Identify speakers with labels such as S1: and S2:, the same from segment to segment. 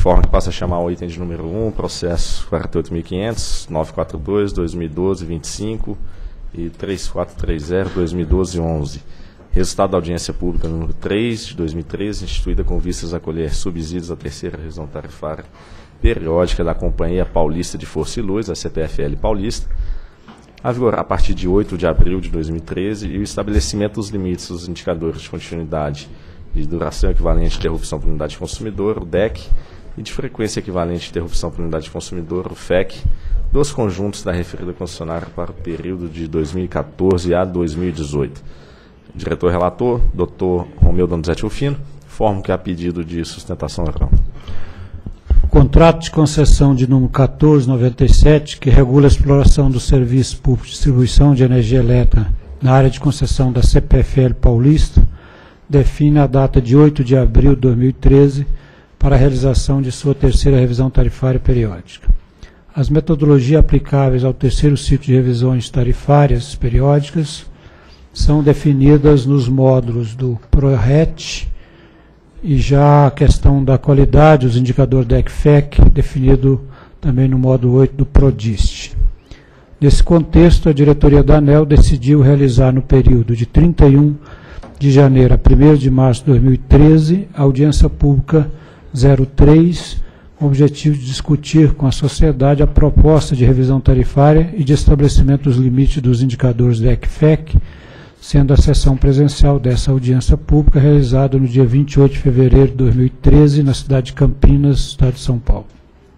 S1: informo que passa a chamar o item de número 1, processo 48.500, 942, 2012, 25 e 3430, 2012, 11. Resultado da audiência pública número 3, de 2013, instituída com vistas a colher subsídios à terceira revisão tarifária periódica da Companhia Paulista de Força e Luz, a CPFL Paulista, a vigorar a partir de 8 de abril de 2013, e o estabelecimento dos limites dos indicadores de continuidade de duração equivalente de interrupção por unidade de consumidor, o DEC, e de frequência equivalente de interrupção por unidade de consumidor, o FEC, dos conjuntos da referida concessionária para o período de 2014 a 2018. Diretor-relator, Dr. Romeu Donizete Rufino, informo que há pedido de sustentação oral.
S2: Contrato de concessão de número 1497, que regula a exploração do serviço público de distribuição de energia elétrica na área de concessão da CPFL Paulista, define a data de 8 de abril de 2013 para a realização de sua terceira revisão tarifária periódica. As metodologias aplicáveis ao terceiro ciclo de revisões tarifárias periódicas são definidas nos módulos do PRORET, e já a questão da qualidade, os indicadores DEC-FEC, definido também no módulo 8 do PRODIST. Nesse contexto, a diretoria da ANEEL decidiu realizar no período de 31 de janeiro a 1º de março de 2013, a audiência pública 03, com o objetivo de discutir com a sociedade a proposta de revisão tarifária e de estabelecimento dos limites dos indicadores DEC-FEC, sendo a sessão presencial dessa audiência pública realizada no dia 28 de fevereiro de 2013, na cidade de Campinas, estado de São Paulo.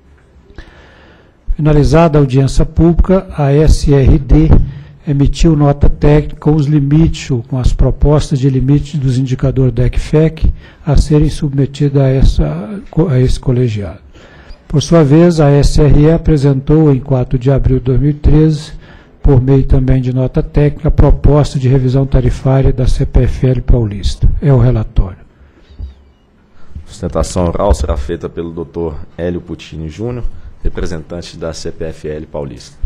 S2: Finalizada a audiência pública, a SRD emitiu nota técnica com os limites, ou com as propostas de limite dos indicadores DEC-FEC a serem submetidas a esse colegiado. Por sua vez, a SRE apresentou, em 4 de abril de 2013, por meio também de nota técnica, a proposta de revisão tarifária da CPFL Paulista. É o relatório.
S1: Sustentação oral será feita pelo Dr. Hélio Puccini Júnior, representante da CPFL Paulista.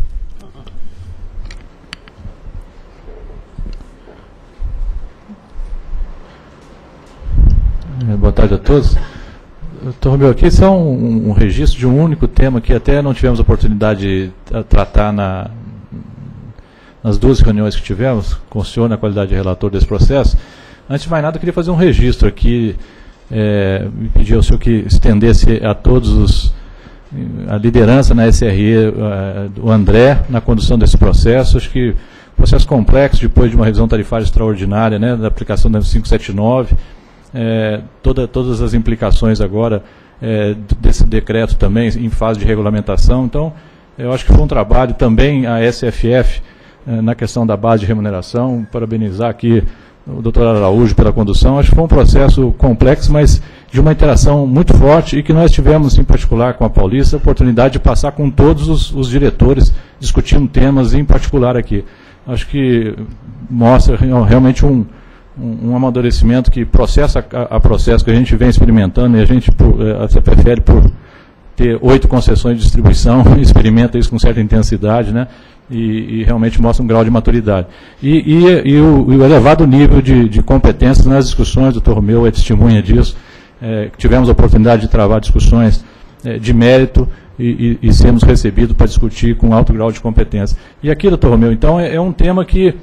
S3: Boa tarde a todos. Dr. Romeu, aqui esse é um registro de um único tema que até não tivemos oportunidade de tratar nas duas reuniões que tivemos, com o senhor na qualidade de relator desse processo. Antes de mais nada, eu queria fazer um registro aqui, me pedir ao senhor que estendesse a todos a liderança na SRE, o André, na condução desse processo. Acho que processo complexo, depois de uma revisão tarifária extraordinária, né, da aplicação da 579, todas as implicações agora desse decreto também, em fase de regulamentação. Então, eu acho que foi um trabalho também, a SFF, na questão da base de remuneração, parabenizar aqui o doutor Araújo pela condução. Acho que foi um processo complexo, mas de uma interação muito forte, e que nós tivemos, em particular com a Paulista, a oportunidade de passar com todos os diretores, discutindo temas em particular aqui. Acho que mostra realmente um amadurecimento que processo a processo que a gente vem experimentando, e a CPFL, por ter 8 concessões de distribuição, experimenta isso com certa intensidade, né? E realmente mostra um grau de maturidade. E o elevado nível de competências nas discussões, o doutor Romeu é testemunha disso. Tivemos a oportunidade de travar discussões de mérito e sermos recebidos para discutir com alto grau de competência. E aqui, doutor Romeu, então, é um tema que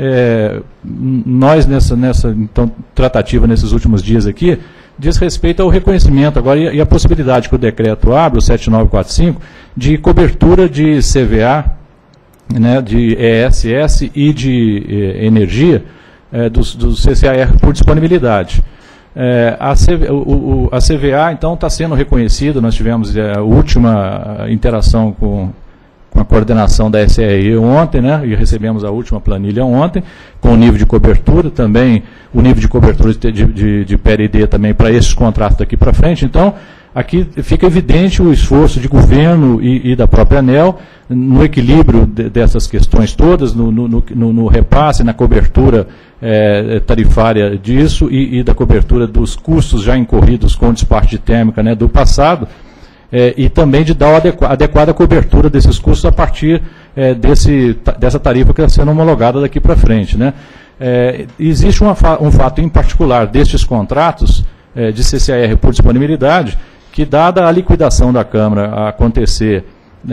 S3: nós, nessa então, tratativa nesses últimos dias aqui, diz respeito ao reconhecimento agora e a possibilidade que o decreto abre, o 7945, de cobertura de CVA, né, de ESS e de energia do CCAR por disponibilidade. A CVA, então, está sendo reconhecida. Nós tivemos a última interação com a coordenação da SRE ontem, né, e recebemos a última planilha ontem, com o nível de cobertura, também o nível de cobertura de PLD também para esses contratos daqui para frente. Então, aqui fica evidente o esforço de governo e da própria ANEEL no equilíbrio dessas questões todas, no repasse, na cobertura tarifária disso e da cobertura dos custos já incorridos com o despacho de térmica, né, do passado, e também de dar a adequada cobertura desses custos a partir dessa tarifa que está sendo homologada daqui para frente, né. Existe um fato em particular destes contratos de CCAR por disponibilidade, que, dada a liquidação da Câmara acontecer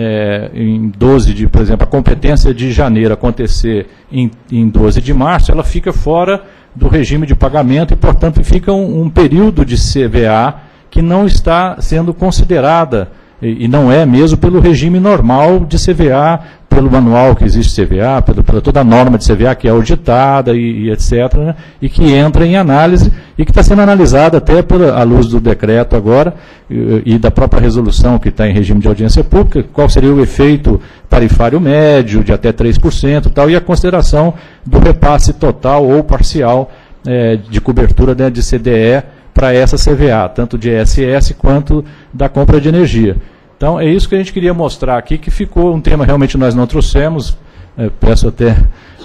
S3: em 12 de, por exemplo, a competência de janeiro acontecer em 12 de março, ela fica fora do regime de pagamento e, portanto, fica um período de CVA que não está sendo considerada, e não é mesmo pelo regime normal de CVA, pelo manual que existe CVA, pela toda a norma de CVA que é auditada e etc., né, e que entra em análise e que está sendo analisada até à luz do decreto agora e da própria resolução que está em regime de audiência pública, qual seria o efeito tarifário médio de até 3% e a consideração do repasse total ou parcial de cobertura, né, de CDE para essa CVA, tanto de ESS quanto da compra de energia. Então, é isso que a gente queria mostrar aqui, que ficou um tema realmente nós não trouxemos, peço até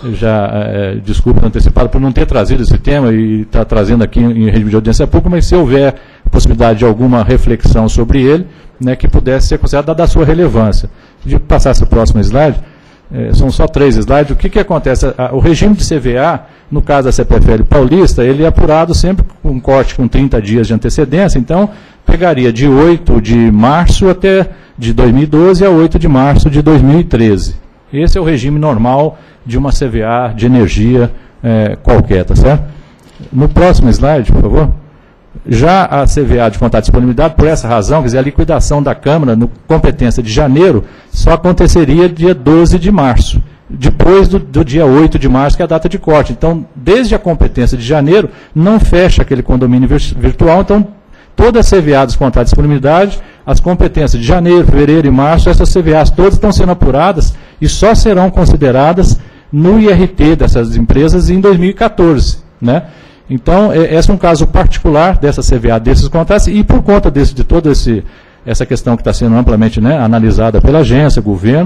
S3: desculpa antecipado por não ter trazido esse tema e estar trazendo aqui em regime de audiência pública, mas se houver possibilidade de alguma reflexão sobre ele, né, que pudesse ser considerada da sua relevância. De passar esse próximo slide, são só 3 slides, o que acontece? O regime de CVA, no caso da CPFL Paulista, ele é apurado sempre com um corte com 30 dias de antecedência, então pegaria de 8 de março de 2012 a 8 de março de 2013. Esse é o regime normal de uma CVA de energia qualquer, tá certo? No próximo slide, por favor. Já a CVA de contrato de disponibilidade, por essa razão, quer dizer, a liquidação da Câmara, no competência de janeiro, só aconteceria dia 12 de março, depois do dia 8 de março, que é a data de corte. Então, desde a competência de janeiro, não fecha aquele condomínio virtual, então, toda a CVA dos contratos de disponibilidade, as competências de janeiro, fevereiro e março, essas CVAs todas estão sendo apuradas e só serão consideradas no IRT dessas empresas em 2014, né? Então, esse é um caso particular dessa CVA, desses contratos, e por conta de toda essa questão que está sendo amplamente, né, analisada pela agência, governo,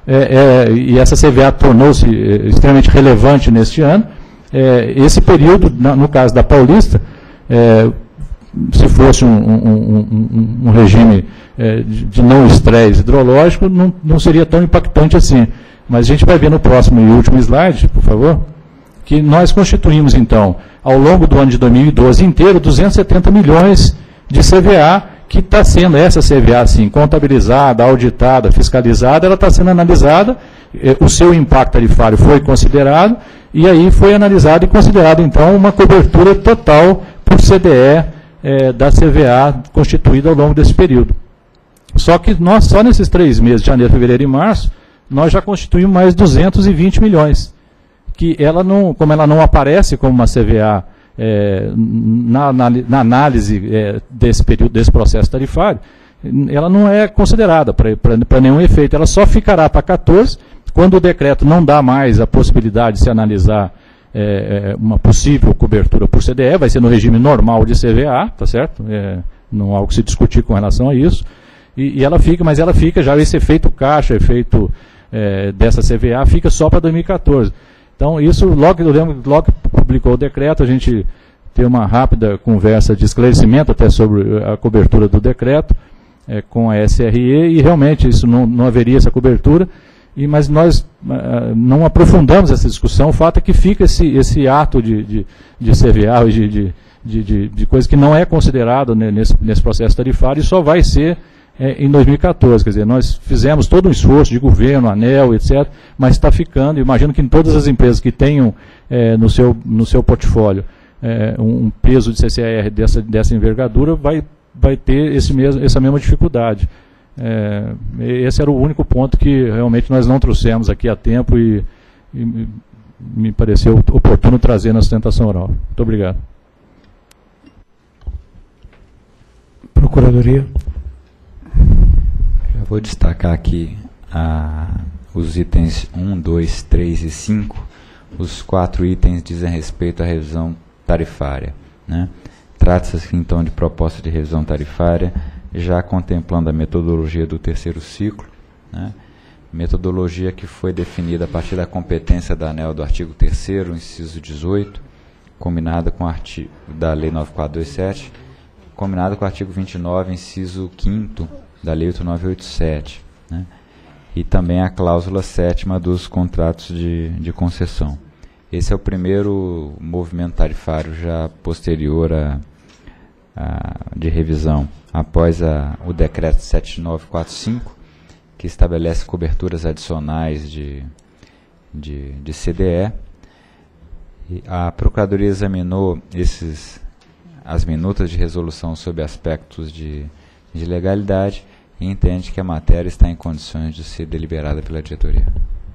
S3: e essa CVA tornou-se extremamente relevante neste ano, esse período, no caso da Paulista, se fosse um regime de não estresse hidrológico, não seria tão impactante assim. Mas a gente vai ver no próximo e último slide, por favor, que nós constituímos, então, ao longo do ano de 2012 inteiro, 270 milhões de CVA, que está sendo essa CVA, assim, contabilizada, auditada, fiscalizada, ela está sendo analisada, o seu impacto tarifário foi considerado, e aí foi analisado e considerado, então, uma cobertura total por CDE da CVA constituída ao longo desse período. Só que nós, só nesses 3 meses, de janeiro, fevereiro e março, nós já constituímos mais 220 milhões. Que ela não, como ela não aparece como uma CVA na análise desse período, desse processo tarifário, ela não é considerada para nenhum efeito. Ela só ficará para 14, quando o decreto não dá mais a possibilidade de se analisar uma possível cobertura por CDE, vai ser no regime normal de CVA, tá certo? Não há algo que se discutir com relação a isso. E ela fica, mas ela fica já, esse efeito caixa, efeito dessa CVA, fica só para 2014. Então, isso, logo que publicou o decreto, a gente teve uma rápida conversa de esclarecimento até sobre a cobertura do decreto com a SRE, e realmente isso não haveria essa cobertura, mas nós não aprofundamos essa discussão. O fato é que fica esse ato de CVA, de coisa que não é considerado, né, nesse processo tarifário, e só vai ser em 2014, quer dizer, nós fizemos todo um esforço de governo, ANEEL, etc., mas está ficando, imagino que em todas as empresas que tenham no seu portfólio um peso de CCAR dessa envergadura, vai ter essa mesma dificuldade. Esse era o único ponto que realmente nós não trouxemos aqui a tempo e me pareceu oportuno trazer na sustentação oral. Muito obrigado.
S2: Procuradoria.
S4: Vou destacar aqui os itens 1, 2, 3 e 5. Os 4 itens dizem respeito à revisão tarifária, né? Trata-se, então, de proposta de revisão tarifária, já contemplando a metodologia do terceiro ciclo, né? Metodologia que foi definida a partir da competência da ANEEL do artigo 3º, inciso 18, combinada com o artigo da Lei 9427, combinada com o artigo 29, inciso 5º, da Lei 8987, né? E também a cláusula 7ª dos contratos de concessão. Esse é o primeiro movimento tarifário já posterior de revisão após o decreto 7945, que estabelece coberturas adicionais de CDE. E a Procuradoria examinou as minutas de resolução sob aspectos de legalidade e entende que a matéria está em condições de ser deliberada pela diretoria.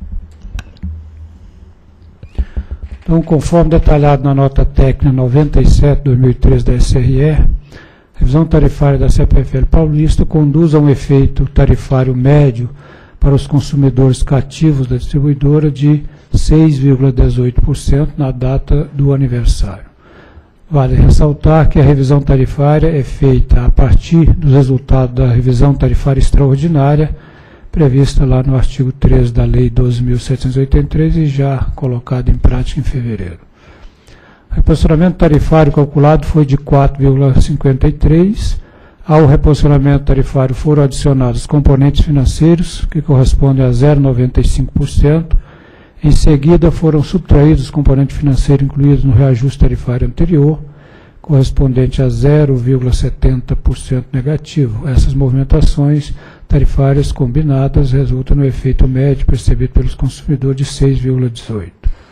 S2: Então, conforme detalhado na nota técnica 97/2013 da SRE, a revisão tarifária da CPFL Paulista conduz a um efeito tarifário médio para os consumidores cativos da distribuidora de 6,18% na data do aniversário. Vale ressaltar que a revisão tarifária é feita a partir dos resultados da revisão tarifária extraordinária, prevista lá no artigo 13 da Lei 12.783 e já colocada em prática em fevereiro. O reposicionamento tarifário calculado foi de 4,53%. Ao reposicionamento tarifário foram adicionados componentes financeiros, que correspondem a 0,95%. Em seguida, foram subtraídos os componentes financeiros incluídos no reajuste tarifário anterior, correspondente a 0,70% negativo. Essas movimentações tarifárias combinadas resultam no efeito médio percebido pelos consumidores de 6,18%.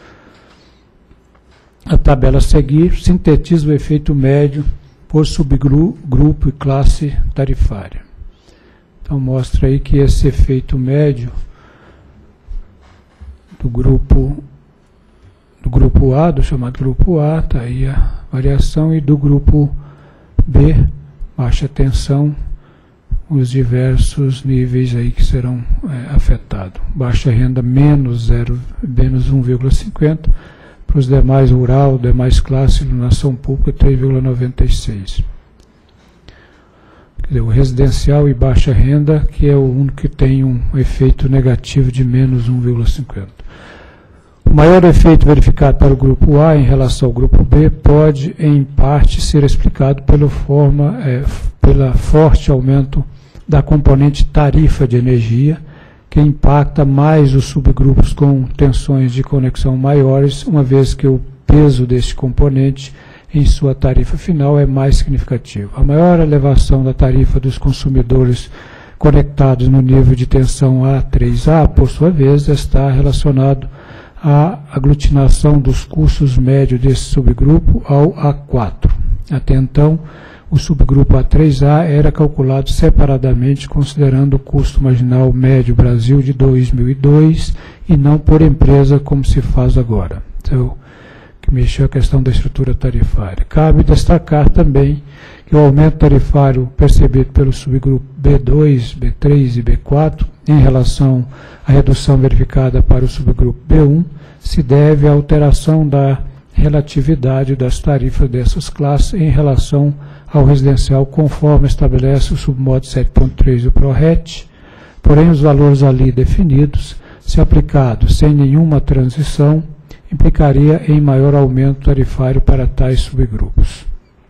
S2: A tabela a seguir sintetiza o efeito médio por subgrupo e classe tarifária. Então, mostra aí que esse efeito médio do grupo A, do chamado grupo A, está aí a variação, e do grupo B, baixa tensão, os diversos níveis aí que serão afetados. Baixa renda menos 1,50%, para os demais rural, demais classe, iluminação pública 3,96%. Quer dizer, o residencial e baixa renda, que é o único que tem um efeito negativo de menos 1,50%. O maior efeito verificado para o grupo A em relação ao grupo B pode, em parte, ser explicado pelo forte aumento da componente tarifa de energia, que impacta mais os subgrupos com tensões de conexão maiores, uma vez que o peso deste componente em sua tarifa final é mais significativo. A maior elevação da tarifa dos consumidores conectados no nível de tensão A3A, por sua vez, está relacionado à aglutinação dos custos médios desse subgrupo ao A4. Até então, o subgrupo A3A era calculado separadamente, considerando o custo marginal médio Brasil de 2002 e não por empresa, como se faz agora. Então, que mexeu a questão da estrutura tarifária. Cabe destacar também que o aumento tarifário percebido pelo subgrupo B2, B3 e B4, em relação à redução verificada para o subgrupo B1, se deve à alteração da relatividade das tarifas dessas classes em relação ao residencial, conforme estabelece o submodo 7.3 do PRORET. Porém, os valores ali definidos, se aplicados sem nenhuma transição, implicaria em maior aumento tarifário para tais subgrupos.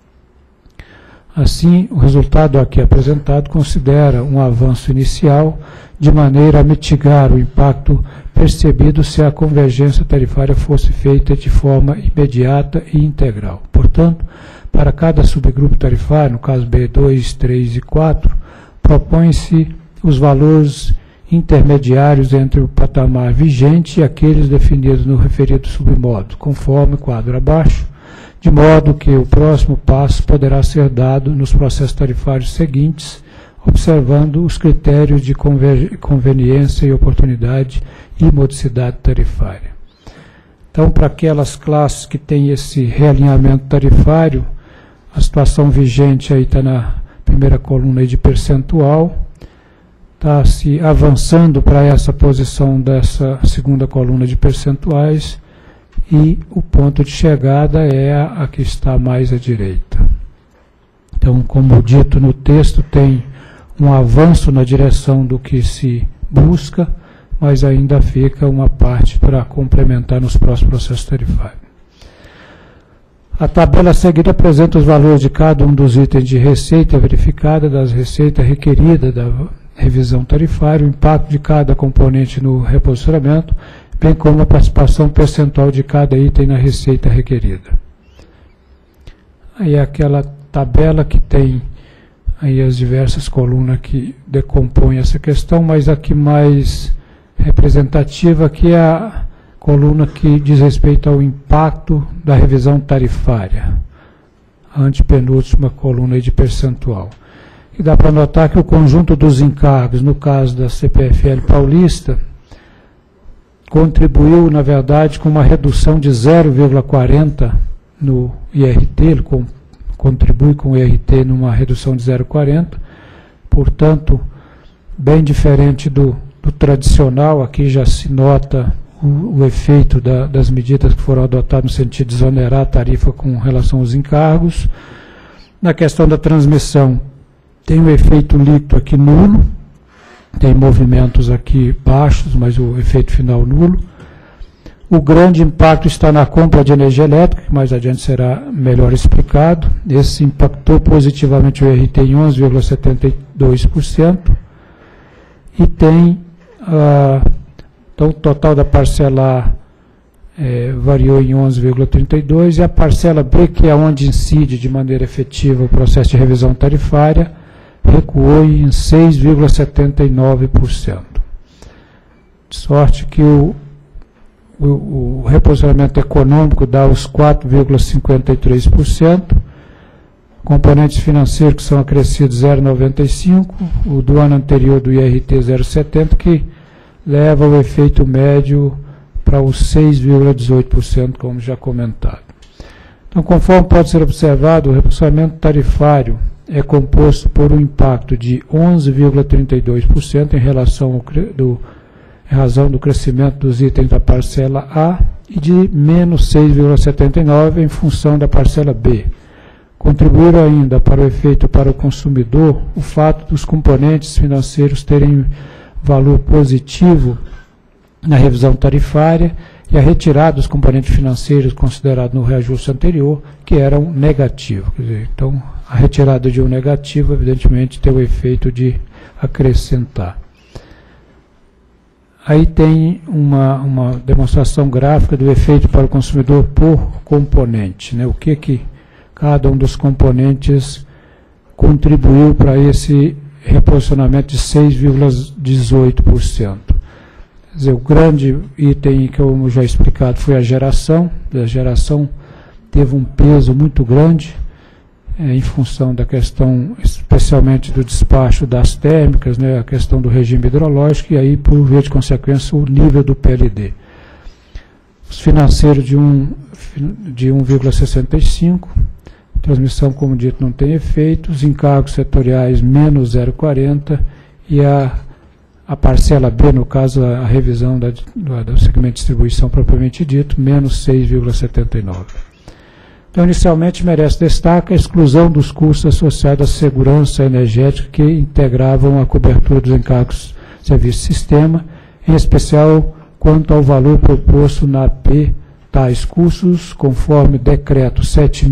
S2: Assim, o resultado aqui apresentado considera um avanço inicial de maneira a mitigar o impacto percebido se a convergência tarifária fosse feita de forma imediata e integral. Portanto, para cada subgrupo tarifário, no caso B2, 3 e 4, propõe-se os valores intermediários entre o patamar vigente e aqueles definidos no referido submodo, conforme o quadro abaixo, de modo que o próximo passo poderá ser dado nos processos tarifários seguintes, observando os critérios de conveniência e oportunidade e modicidade tarifária. Então, para aquelas classes que têm esse realinhamento tarifário, a situação vigente aí está na primeira coluna aí de percentual, está se avançando para essa posição dessa segunda coluna de percentuais, e o ponto de chegada é a que está mais à direita. Então, como dito no texto, tem um avanço na direção do que se busca, mas ainda fica uma parte para complementar nos próximos processos tarifários. A tabela a seguir apresenta os valores de cada um dos itens de receita verificada, das receitas requeridas da revisão tarifária, o impacto de cada componente no reposicionamento, bem como a participação percentual de cada item na receita requerida. Aí aquela tabela que tem aí as diversas colunas que decompõem essa questão, mas a que mais representativa aqui é a coluna que diz respeito ao impacto da revisão tarifária, a antepenúltima coluna aí de percentual. E dá para notar que o conjunto dos encargos, no caso da CPFL Paulista, contribuiu, na verdade, com uma redução de 0,40 no IRT, ele contribui com o IRT numa redução de 0,40, portanto, bem diferente do tradicional, aqui já se nota o efeito das medidas que foram adotadas no sentido de exonerar a tarifa com relação aos encargos. Na questão da transmissão, tem o efeito líquido aqui nulo, tem movimentos aqui baixos, mas o efeito final nulo. O grande impacto está na compra de energia elétrica, que mais adiante será melhor explicado. Esse impactou positivamente o IRT em 11,72%. E tem, então o total da parcela A variou em 11,32%, e a parcela B, que é onde incide de maneira efetiva o processo de revisão tarifária, recuou em 6,79%. De sorte que o reposicionamento econômico dá os 4,53%, componentes financeiros que são acrescidos 0,95%, o do ano anterior do IRT 0,70%, que leva o efeito médio para os 6,18%, como já comentado. Então, conforme pode ser observado, o reposicionamento tarifário é composto por um impacto de 11,32% em razão do crescimento dos itens da parcela A e de menos 6,79% em função da parcela B. Contribuíram ainda para o efeito para o consumidor o fato dos componentes financeiros terem valor positivo na revisão tarifária e a retirada dos componentes financeiros considerados no reajuste anterior, que eram negativos. Quer dizer, então, a retirada de um negativo, evidentemente, tem o efeito de acrescentar. Aí tem uma demonstração gráfica do efeito para o consumidor por componente, né? O que cada um dos componentes contribuiu para esse reposicionamento de 6,18%. Quer dizer, o grande item que eu já explicado foi a geração. A geração teve um peso muito grande em função da questão, especialmente do despacho das térmicas, né, a questão do regime hidrológico, e aí, por via de consequência, o nível do PLD. Os financeiros de 1,65%, transmissão, como dito, não tem efeito, os encargos setoriais menos 0,40%, e a parcela B, no caso, a revisão do segmento de distribuição propriamente dito, menos 6,79%. Então, inicialmente, merece destaque a exclusão dos custos associados à segurança energética que integravam a cobertura dos encargos de serviço sistema, em especial quanto ao valor proposto na AP. Tais custos, conforme decreto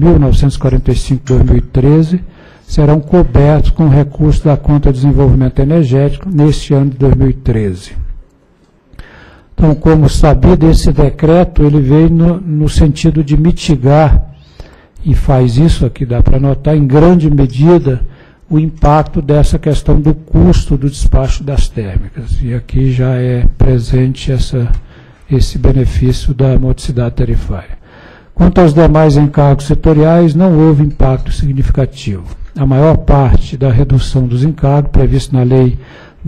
S2: 7.945/2013, serão cobertos com recursos da conta de desenvolvimento energético neste ano de 2013. Então, como sabido, esse decreto ele veio no sentido de mitigar, e faz isso aqui, dá para notar, em grande medida, o impacto dessa questão do custo do despacho das térmicas. E aqui já é presente esse benefício da modicidade tarifária. Quanto aos demais encargos setoriais, não houve impacto significativo. A maior parte da redução dos encargos, prevista na Lei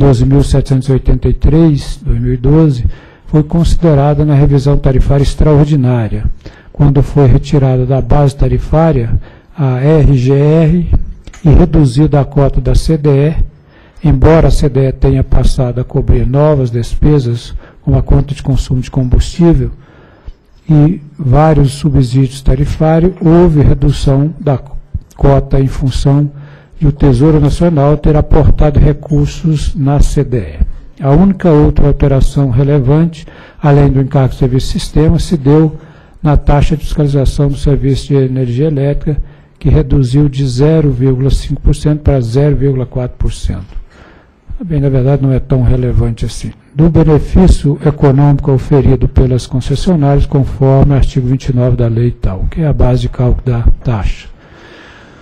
S2: 12.783/2012, foi considerada na revisão tarifária extraordinária, quando foi retirada da base tarifária a RGR e reduzida a cota da CDE, embora a CDE tenha passado a cobrir novas despesas, como a conta de consumo de combustível e vários subsídios tarifários, houve redução da cota em função de o Tesouro Nacional ter aportado recursos na CDE. A única outra alteração relevante, além do encargo de serviço de sistema, se deu na taxa de fiscalização do serviço de energia elétrica, que reduziu de 0,5% para 0,4%. Bem, na verdade, não é tão relevante assim. Do benefício econômico oferido pelas concessionárias, conforme o artigo 29 da lei tal, que é a base de cálculo da taxa.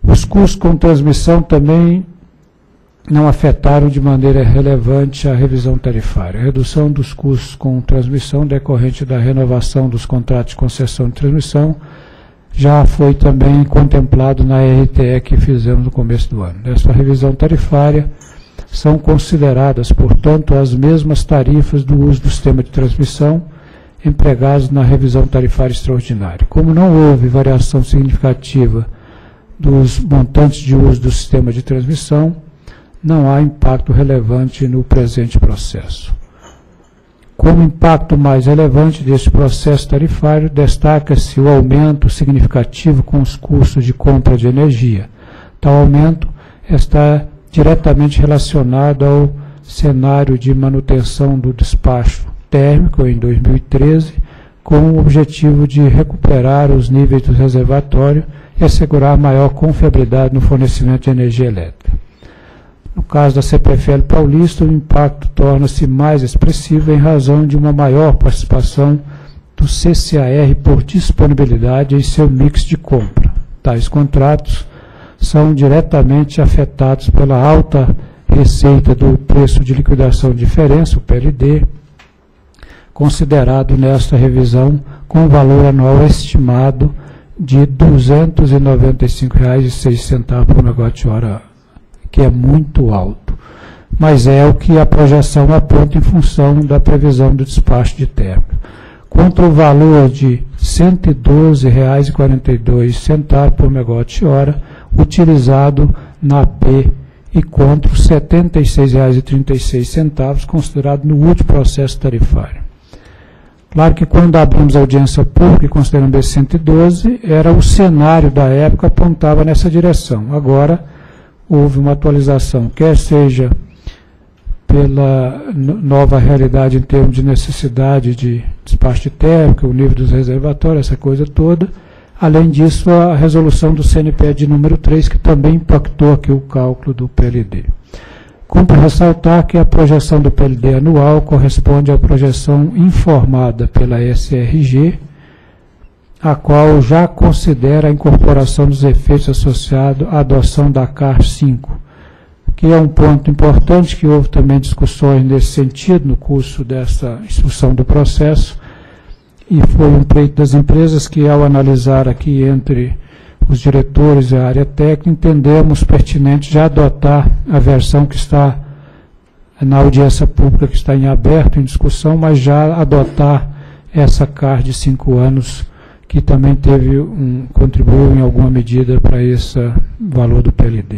S2: Os custos com transmissão também não afetaram de maneira relevante a revisão tarifária. A redução dos custos com transmissão decorrente da renovação dos contratos de concessão de transmissão já foi também contemplado na RTE que fizemos no começo do ano. Nessa revisão tarifária são consideradas, portanto, as mesmas tarifas do uso do sistema de transmissão empregados na revisão tarifária extraordinária. Como não houve variação significativa dos montantes de uso do sistema de transmissão, não há impacto relevante no presente processo. Como impacto mais relevante deste processo tarifário, destaca-se o aumento significativo com os custos de compra de energia. Tal aumento está diretamente relacionado ao cenário de manutenção do despacho térmico em 2013, com o objetivo de recuperar os níveis do reservatório e assegurar maior confiabilidade no fornecimento de energia elétrica. No caso da CPFL Paulista, o impacto torna-se mais expressivo em razão de uma maior participação do CCAR por disponibilidade em seu mix de compra. Tais contratos são diretamente afetados pela alta receita do preço de liquidação de diferença, o PLD, considerado nesta revisão com valor anual estimado de R$ 295,06 por megawatt-hora, que é muito alto, mas é o que a projeção aponta em função da previsão do despacho de térmica. Contra o valor de R$ 112,42 por megawatt-hora utilizado na AP e contra os R$ 76,36 considerado no último processo tarifário. Claro que quando abrimos a audiência pública e considerando esse 112, era o cenário da época apontava nessa direção. Agora, houve uma atualização, quer seja pela nova realidade em termos de necessidade de despacho de térmica, o nível dos reservatórios, essa coisa toda. Além disso, a resolução do CNPE de número 3, que também impactou aqui o cálculo do PLD. Cumpre ressaltar que a projeção do PLD anual corresponde à projeção informada pela SRG, a qual já considera a incorporação dos efeitos associados à adoção da CAR 5, que é um ponto importante, que houve também discussões nesse sentido no curso dessa instrução do processo, e foi um pleito das empresas que, ao analisar aqui entre os diretores e a área técnica, entendemos pertinente já adotar a versão que está na audiência pública, que está em aberto, em discussão, mas já adotar essa CAR de 5 anos, que também contribuiu em alguma medida para esse valor do PLD.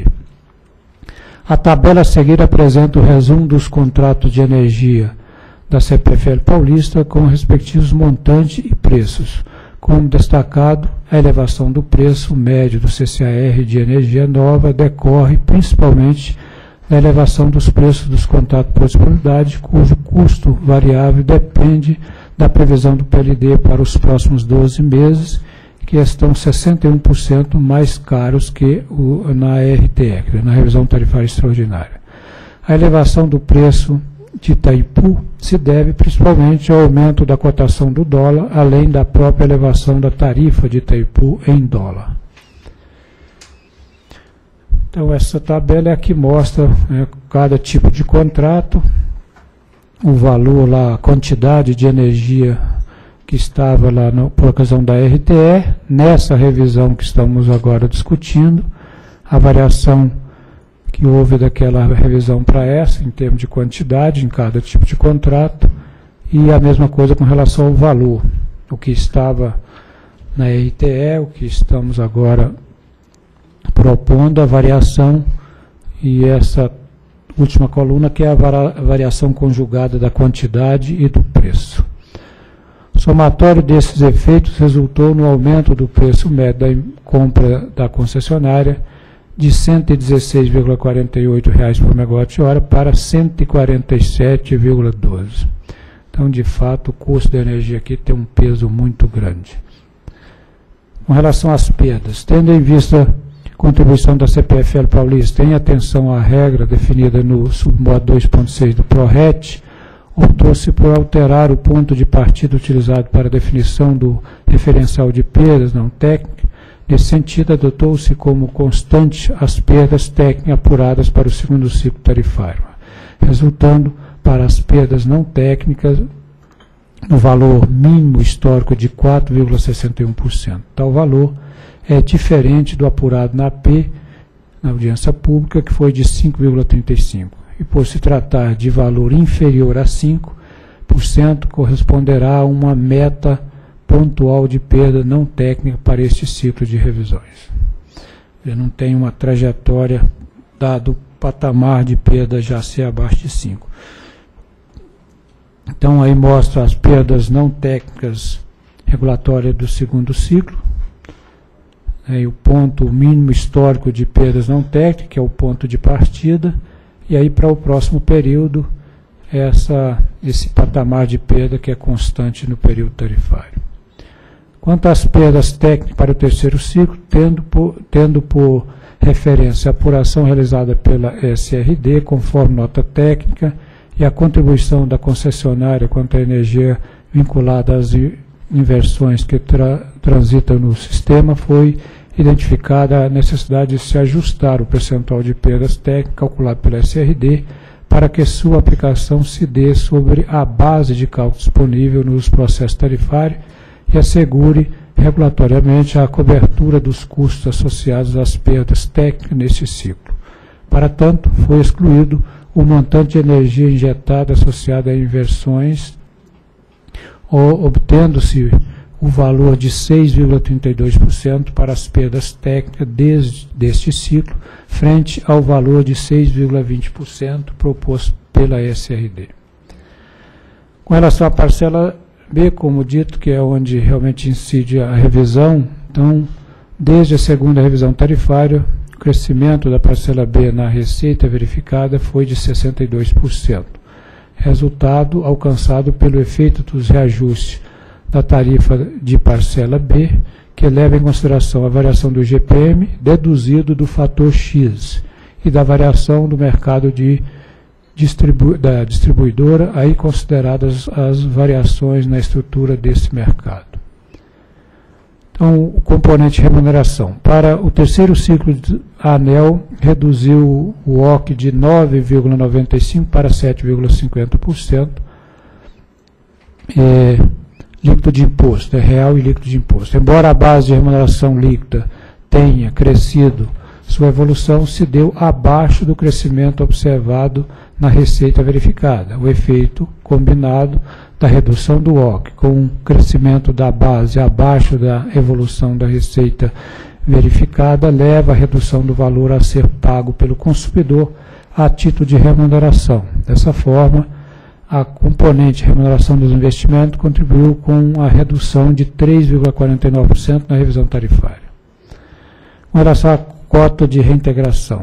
S2: A tabela a seguir apresenta o resumo dos contratos de energia da CPFL Paulista com respectivos montantes e preços. Como destacado, a elevação do preço médio do CCAR de energia nova decorre principalmente da elevação dos preços dos contratos por disponibilidade, cujo custo variável depende da previsão do PLD para os próximos 12 meses, que estão 61% mais caros que na RTE, na revisão tarifária extraordinária. A elevação do preço de Itaipu se deve principalmente ao aumento da cotação do dólar, além da própria elevação da tarifa de Itaipu em dólar. Então, essa tabela é a que mostra cada tipo de contrato, o valor lá, a quantidade de energia que estava lá por ocasião da RTE, nessa revisão que estamos agora discutindo, a variação que houve daquela revisão para essa, em termos de quantidade, em cada tipo de contrato, e a mesma coisa com relação ao valor, o que estava na RTE, o que estamos agora propondo, a variação, e essa última coluna, que é a variação conjugada da quantidade e do preço. O somatório desses efeitos resultou no aumento do preço médio da compra da concessionária de R$ 116,48 por megawatt-hora para R$ 147,12. Então, de fato, o custo da energia aqui tem um peso muito grande. Com relação às perdas, tendo em vista a contribuição da CPFL Paulista em atenção à regra definida no submodo 2.6 do PRORET, optou-se por alterar o ponto de partida utilizado para a definição do referencial de perdas não técnicas, Nesse sentido, adotou-se como constante as perdas técnicas apuradas para o segundo ciclo tarifário, resultando para as perdas não técnicas no valor mínimo histórico de 4,61%. Tal valor é diferente do apurado na AP, na audiência pública, que foi de 5,35%. E por se tratar de valor inferior a 5%, corresponderá a uma meta pontual de perda não técnica para este ciclo de revisões. Eu não tenho uma trajetória dado o patamar de perda já ser abaixo de 5%. Então, aí mostra as perdas não técnicas regulatórias do segundo ciclo. Aí o ponto mínimo histórico de perdas não técnicas, que é o ponto de partida. E aí, para o próximo período, esse patamar de perda que é constante no período tarifário. Quanto às perdas técnicas para o terceiro ciclo, tendo por referência a apuração realizada pela SRD, conforme nota técnica, e a contribuição da concessionária quanto à energia vinculada às inversões que transitam no sistema, foi identificada a necessidade de se ajustar o percentual de perdas técnicas calculado pela SRD para que sua aplicação se dê sobre a base de cálculo disponível nos processos tarifários e assegure regulatoriamente a cobertura dos custos associados às perdas técnicas neste ciclo. Para tanto, foi excluído o montante de energia injetada associado a inversões, obtendo-se o valor de 6,32% para as perdas técnicas deste ciclo, frente ao valor de 6,20% proposto pela SRD. Com relação à parcela B, como dito, que é onde realmente incide a revisão, então, desde a segunda revisão tarifária, o crescimento da parcela B na receita verificada foi de 62%, resultado alcançado pelo efeito dos reajustes da tarifa de parcela B, que leva em consideração a variação do IGPM deduzido do fator X e da variação do mercado da distribuidora, aí consideradas as variações na estrutura desse mercado. Então, o componente remuneração. Para o terceiro ciclo, a ANEEL reduziu o OC de 9,95% para 7,50%. Líquido de imposto, real e líquido de imposto. Embora a base de remuneração líquida tenha crescido, sua evolução se deu abaixo do crescimento observado na receita verificada. O efeito combinado da redução do OC com o crescimento da base abaixo da evolução da receita verificada leva à redução do valor a ser pago pelo consumidor a título de remuneração. Dessa forma, a componente remuneração dos investimentos contribuiu com a redução de 3,49% na revisão tarifária. Com relação à cota de reintegração.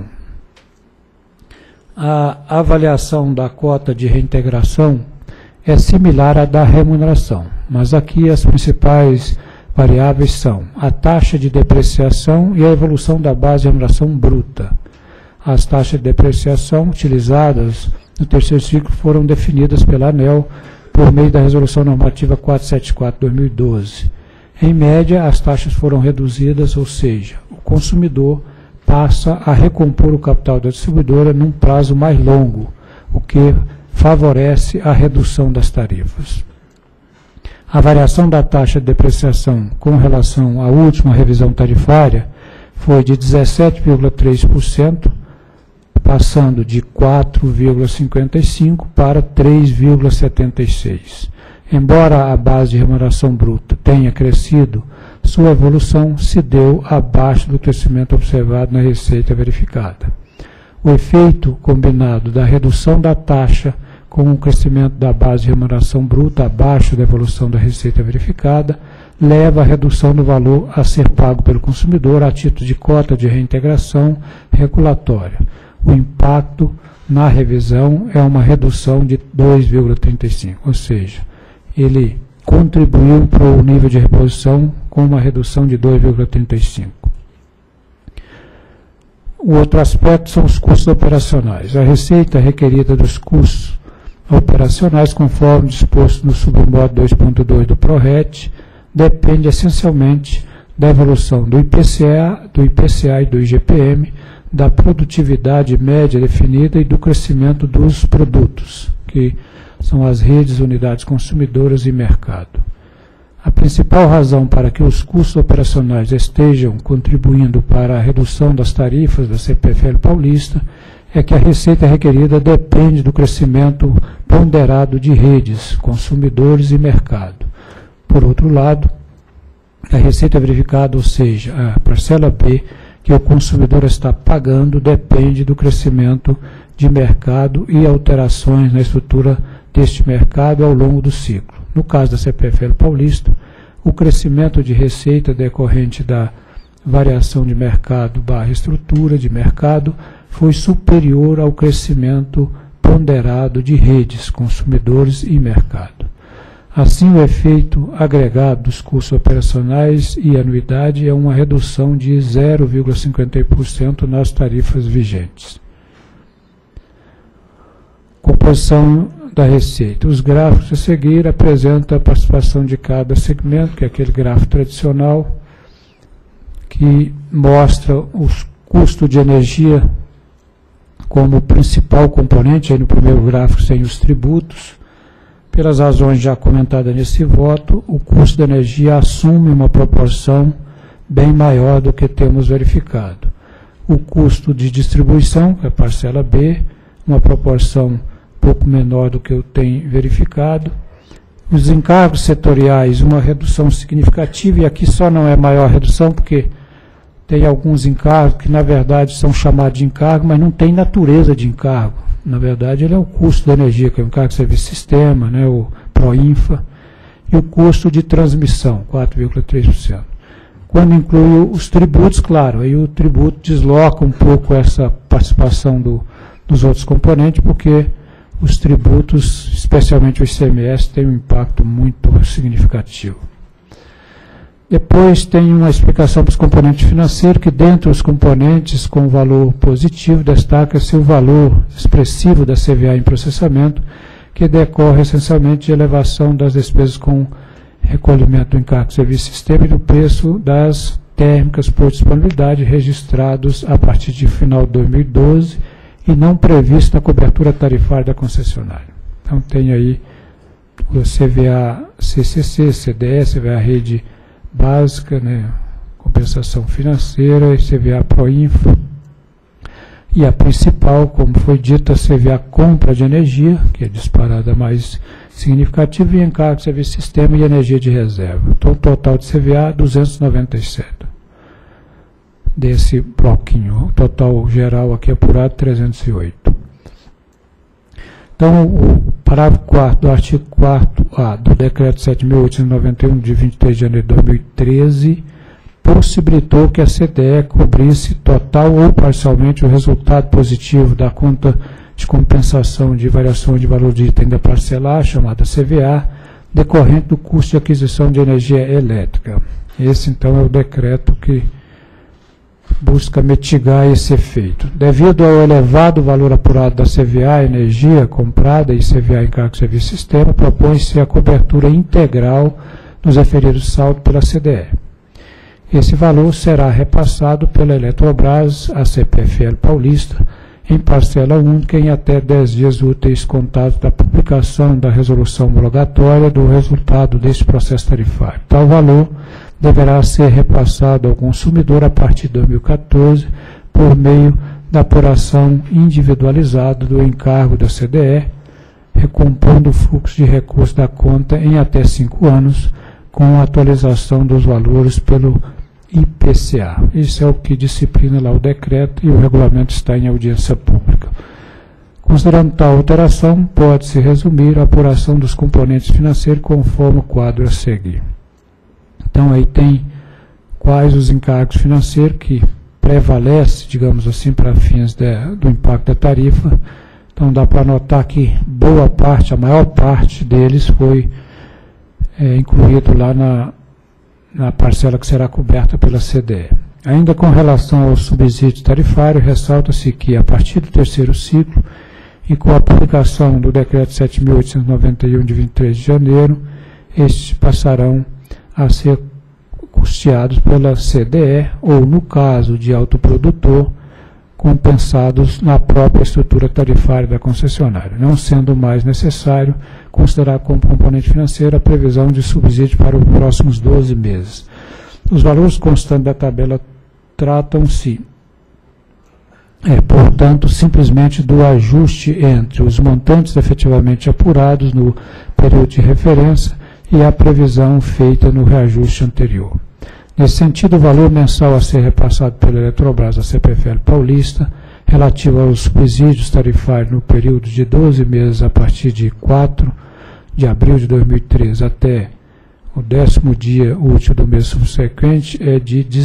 S2: A avaliação da cota de reintegração é similar à da remuneração, mas aqui as principais variáveis são a taxa de depreciação e a evolução da base de remuneração bruta. As taxas de depreciação utilizadas no terceiro ciclo foram definidas pela ANEEL por meio da Resolução Normativa 474/2012. Em média, as taxas foram reduzidas, ou seja, o consumidor passa a recompor o capital da distribuidora num prazo mais longo, o que favorece a redução das tarifas. A variação da taxa de depreciação com relação à última revisão tarifária foi de 17,3%, passando de 4,55% para 3,76%. Embora a base de remuneração bruta tenha crescido, sua evolução se deu abaixo do crescimento observado na receita verificada. O efeito combinado da redução da taxa com o crescimento da base de remuneração bruta abaixo da evolução da receita verificada leva à redução do valor a ser pago pelo consumidor a título de cota de reintegração regulatória. O impacto na revisão é uma redução de 2,35%, ou seja, ele contribuiu para o nível de reposição com uma redução de 2,35%. O outro aspecto são os custos operacionais. A receita requerida dos custos operacionais, conforme disposto no submodo 2.2 do PRORET, depende essencialmente da evolução do IPCA e do IGPM, da produtividade média definida e do crescimento dos produtos, que são as redes, unidades consumidoras e mercado. A principal razão para que os custos operacionais estejam contribuindo para a redução das tarifas da CPFL Paulista é que a receita requerida depende do crescimento ponderado de redes, consumidores e mercado. Por outro lado, a receita verificada, ou seja, a parcela B, que o consumidor está pagando, depende do crescimento de mercado e alterações na estrutura deste mercado ao longo do ciclo. No caso da CPFL Paulista, o crescimento de receita decorrente da variação de mercado / estrutura de mercado foi superior ao crescimento ponderado de redes, consumidores e mercado. Assim, o efeito agregado dos custos operacionais e anuidade é uma redução de 0,50% nas tarifas vigentes. Composição da receita. Os gráficos a seguir apresentam a participação de cada segmento, que é aquele gráfico tradicional, que mostra os custos de energia como principal componente, aí no primeiro gráfico sem os tributos. Pelas razões já comentadas nesse voto, o custo da energia assume uma proporção bem maior do que temos verificado. O custo de distribuição, que é a parcela B, uma proporção pouco menor do que eu tenho verificado. Os encargos setoriais, uma redução significativa, e aqui só não é maior redução, porque tem alguns encargos que, na verdade, são chamados de encargo, mas não tem natureza de encargo. Na verdade, ele é o custo da energia, que é o encargo de serviço sistema, né, o PROINFA, e o custo de transmissão, 4,3%. Quando inclui os tributos, claro, aí o tributo desloca um pouco essa participação dos outros componentes, porque os tributos, especialmente o ICMS, têm um impacto muito significativo. Depois tem uma explicação para os componentes financeiros, que dentre os componentes com valor positivo, destaca-se o valor expressivo da CVA em processamento, que decorre essencialmente de elevação das despesas com recolhimento do encargo de serviço sistema e do preço das térmicas por disponibilidade registrados a partir de final de 2012 e não previsto na cobertura tarifária da concessionária. Então tem aí o CVA CCC, CDS, CVA Rede Básica, né, compensação financeira, e CVA PROINFA. E a principal, como foi dito, a CVA compra de energia, que é disparada mais significativa, e encargo de serviço sistema e energia de reserva. Então, o total de CVA, 297. Desse bloquinho, o total geral aqui apurado, 308. Então, o parágrafo 4º do artigo 4º do Decreto 7.891, de 23 de janeiro de 2013, possibilitou que a CDE cobrisse total ou parcialmente o resultado positivo da conta de compensação de variação de valor de item da parcela A, chamada CVA, decorrente do custo de aquisição de energia elétrica. Esse, então, é o decreto que busca mitigar esse efeito. Devido ao elevado valor apurado da CVA, energia comprada e CVA encargo de serviço sistema, propõe-se a cobertura integral dos referidos saldos pela CDE. Esse valor será repassado pela Eletrobras à CPFL Paulista em parcela única em até 10 dias úteis contados da publicação da resolução homologatória do resultado deste processo tarifário. Tal valor deverá ser repassado ao consumidor a partir de 2014 por meio da apuração individualizada do encargo da CDE, recompondo o fluxo de recursos da conta em até 5 anos, com a atualização dos valores pelo IPCA. Isso é o que disciplina lá o decreto e o regulamento está em audiência pública. Considerando tal alteração, pode-se resumir a apuração dos componentes financeiros conforme o quadro a seguir. Então, aí tem quais os encargos financeiros que prevalecem, digamos assim, para fins do impacto da tarifa. Então, dá para notar que boa parte, a maior parte deles foi incluído lá na parcela que será coberta pela CDE. Ainda com relação ao subsídio tarifário, ressalta-se que, a partir do terceiro ciclo, e com a publicação do Decreto 7.891, de 23 de janeiro, estes passarão a ser custeados pela CDE ou, no caso de autoprodutor, compensados na própria estrutura tarifária da concessionária, não sendo mais necessário considerar como componente financeiro a previsão de subsídio para os próximos 12 meses. Os valores constantes da tabela tratam-se, portanto, simplesmente do ajuste entre os montantes efetivamente apurados no período de referência e a previsão feita no reajuste anterior. Nesse sentido, o valor mensal a ser repassado pela Eletrobras à CPFL Paulista, relativo aos subsídios tarifários no período de 12 meses a partir de 4 de abril de 2013 até o 10º dia útil do mês subsequente, é de R$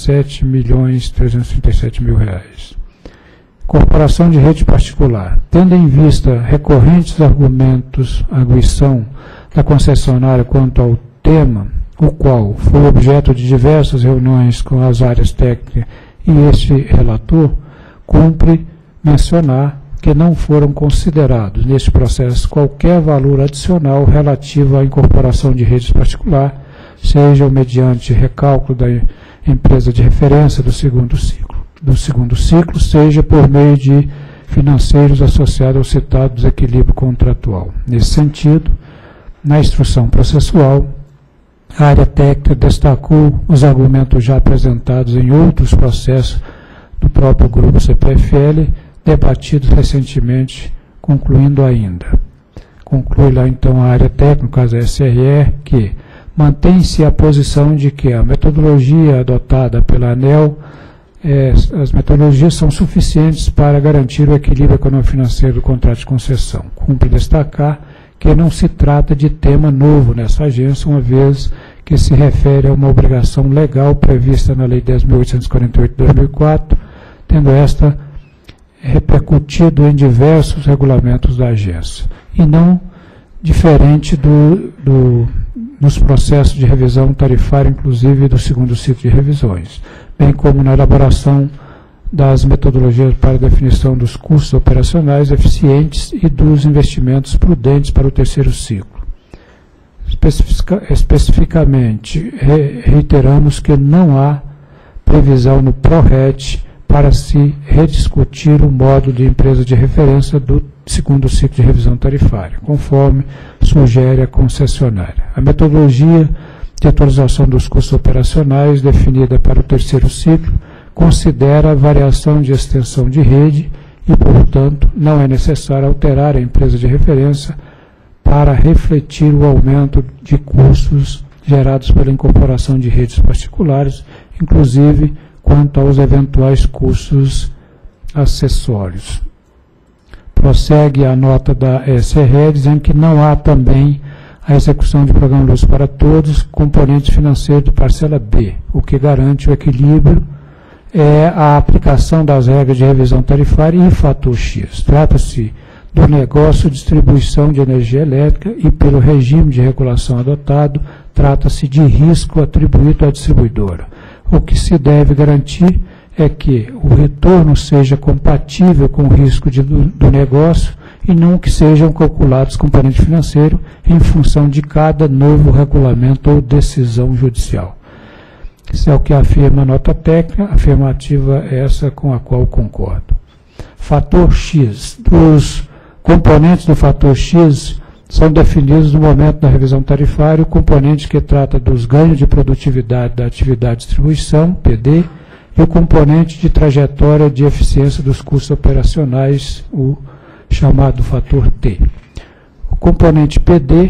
S2: 17.337.000. Corporação de rede particular. Tendo em vista recorrentes arguição da concessionária quanto ao tema, o qual foi objeto de diversas reuniões com as áreas técnicas e este relator, cumpre mencionar que não foram considerados neste processo qualquer valor adicional relativo à incorporação de redes particular, seja mediante recálculo da empresa de referência do segundo ciclo, seja por meio de financeiros associados ao citado desequilíbrio contratual. Nesse sentido, na instrução processual, a área técnica destacou os argumentos já apresentados em outros processos do próprio grupo CPFL, debatidos recentemente, concluindo ainda. Conclui lá então a área técnica, no caso a SRE, que mantém-se a posição de que a metodologia adotada pela ANEEL, as metodologias são suficientes para garantir o equilíbrio econômico-financeiro do contrato de concessão. Cumpre destacar que não se trata de tema novo nessa agência, uma vez que se refere a uma obrigação legal prevista na Lei 10.848 de 2004, tendo esta repercutido em diversos regulamentos da agência, e não diferente nos processos de revisão tarifária, inclusive do segundo ciclo de revisões, bem como na elaboração das metodologias para a definição dos custos operacionais eficientes e dos investimentos prudentes para o terceiro ciclo. Especificamente, reiteramos que não há previsão no PRORET para se rediscutir o modo de empresa de referência do segundo ciclo de revisão tarifária, conforme sugere a concessionária. A metodologia de atualização dos custos operacionais definida para o terceiro ciclo considera a variação de extensão de rede e, portanto, não é necessário alterar a empresa de referência para refletir o aumento de custos gerados pela incorporação de redes particulares, inclusive quanto aos eventuais custos acessórios. Prossegue a nota da SRE, dizendo que não há também a execução de programa Luz para Todos, componente financeiro de parcela B, o que garante o equilíbrio é a aplicação das regras de revisão tarifária e fator X. Trata-se do negócio de distribuição de energia elétrica e, pelo regime de regulação adotado, trata-se de risco atribuído à distribuidora. O que se deve garantir é que o retorno seja compatível com o risco do negócio e não que sejam calculados componente financeiro em função de cada novo regulamento ou decisão judicial. Isso é o que afirma a nota técnica, afirmativa essa com a qual concordo. Fator X. Os componentes do fator X são definidos no momento da revisão tarifária, o componente que trata dos ganhos de produtividade da atividade de distribuição, PD, e o componente de trajetória de eficiência dos custos operacionais, o chamado fator T. O componente PD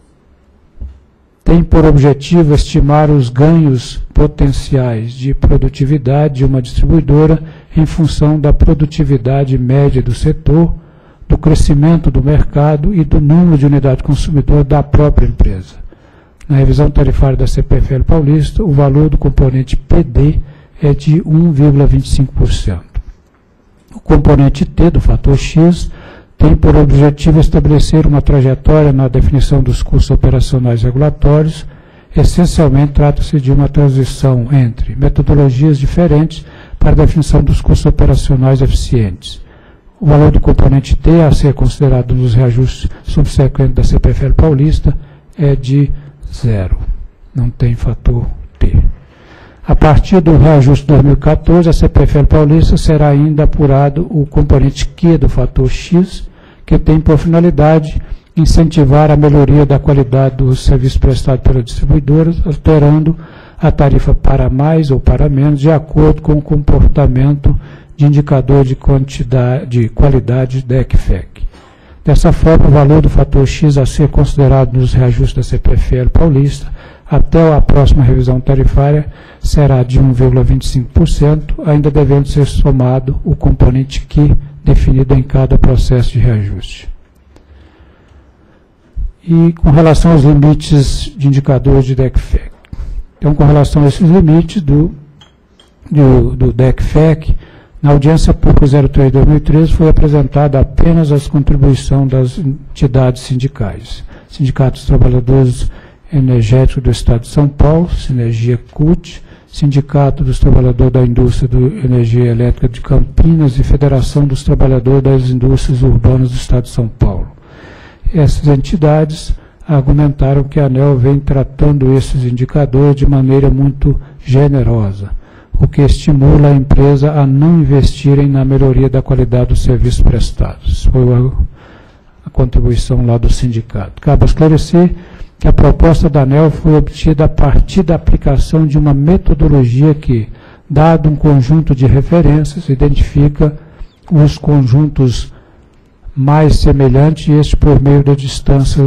S2: tem por objetivo estimar os ganhos potenciais de produtividade de uma distribuidora em função da produtividade média do setor, do crescimento do mercado e do número de unidade consumidor da própria empresa. Na revisão tarifária da CPFL Paulista, o valor do componente PD é de 1,25%. O componente T do fator X tem por objetivo estabelecer uma trajetória na definição dos custos operacionais regulatórios. Essencialmente, trata-se de uma transição entre metodologias diferentes para a definição dos custos operacionais eficientes. O valor do componente T a ser considerado nos reajustes subsequentes da CPFL Paulista é de 0. Não tem fator T. A partir do reajuste de 2014, a CPFL Paulista será ainda apurado o componente Q do fator X, que tem por finalidade incentivar a melhoria da qualidade do serviço prestado pelas distribuidoras, alterando a tarifa para mais ou para menos, de acordo com o comportamento de indicador de qualidade DEC/FEC. Dessa forma, o valor do fator X a ser considerado nos reajustes da CPFL Paulista até a próxima revisão tarifária será de 1,25%, ainda devendo ser somado o componente Q definido em cada processo de reajuste. E com relação aos limites de indicadores de DEC/FEC. Então, com relação a esses limites do DEC/FEC, na audiência pública 03/2013 foi apresentada apenas as contribuições das entidades sindicais. Sindicato dos Trabalhadores Energéticos do Estado de São Paulo, Sinergia CUT, Sindicato dos Trabalhadores da Indústria de Energia Elétrica de Campinas e Federação dos Trabalhadores das Indústrias Urbanas do Estado de São Paulo. Essas entidades argumentaram que a ANEEL vem tratando esses indicadores de maneira muito generosa, o que estimula a empresa a não investirem na melhoria da qualidade dos serviços prestados. Foi a contribuição lá do sindicato. Cabe esclarecer que a proposta da ANEEL foi obtida a partir da aplicação de uma metodologia que, dado um conjunto de referências, identifica os conjuntos mais semelhantes, este por meio da distância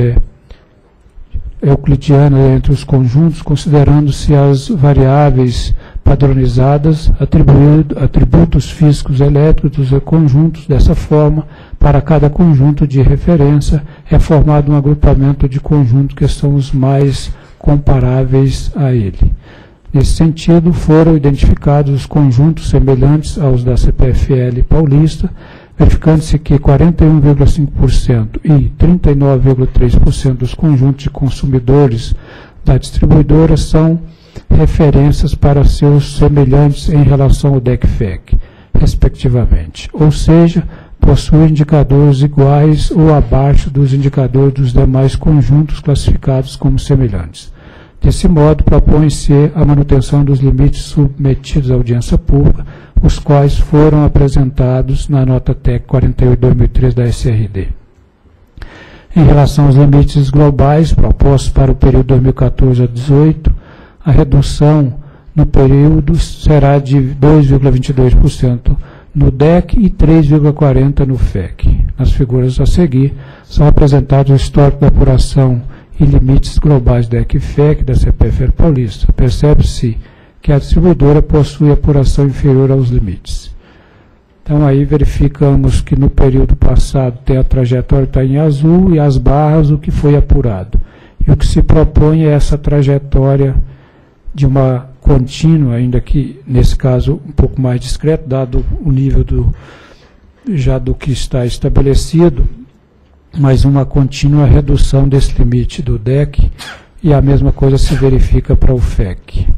S2: euclidiana entre os conjuntos, considerando-se as variáveis padronizadas, atributos físicos elétricos e conjuntos. Dessa forma, para cada conjunto de referência, é formado um agrupamento de conjuntos que são os mais comparáveis a ele. Nesse sentido, foram identificados os conjuntos semelhantes aos da CPFL Paulista, verificando-se que 41,5% e 39,3% dos conjuntos de consumidores da distribuidora são referências para seus semelhantes em relação ao DEC/FEC, respectivamente. Ou seja, possuem indicadores iguais ou abaixo dos indicadores dos demais conjuntos classificados como semelhantes. Desse modo, propõe-se a manutenção dos limites submetidos à audiência pública, os quais foram apresentados na nota TEC 48/2013 da SRD. Em relação aos limites globais propostos para o período 2014 a 2018, a redução no período será de 2,22% no DEC e 3,40% no FEC. Nas figuras a seguir, são apresentados o histórico da apuração e limites globais DEC e FEC da CPFL Paulista. Percebe-se que a distribuidora possui apuração inferior aos limites. Então, aí verificamos que no período passado tem a trajetória que está em azul e as barras o que foi apurado. E o que se propõe é essa trajetória de uma contínua, ainda que nesse caso um pouco mais discreto, dado o nível já do que está estabelecido, mas uma contínua redução desse limite do DEC, e a mesma coisa se verifica para o FEC.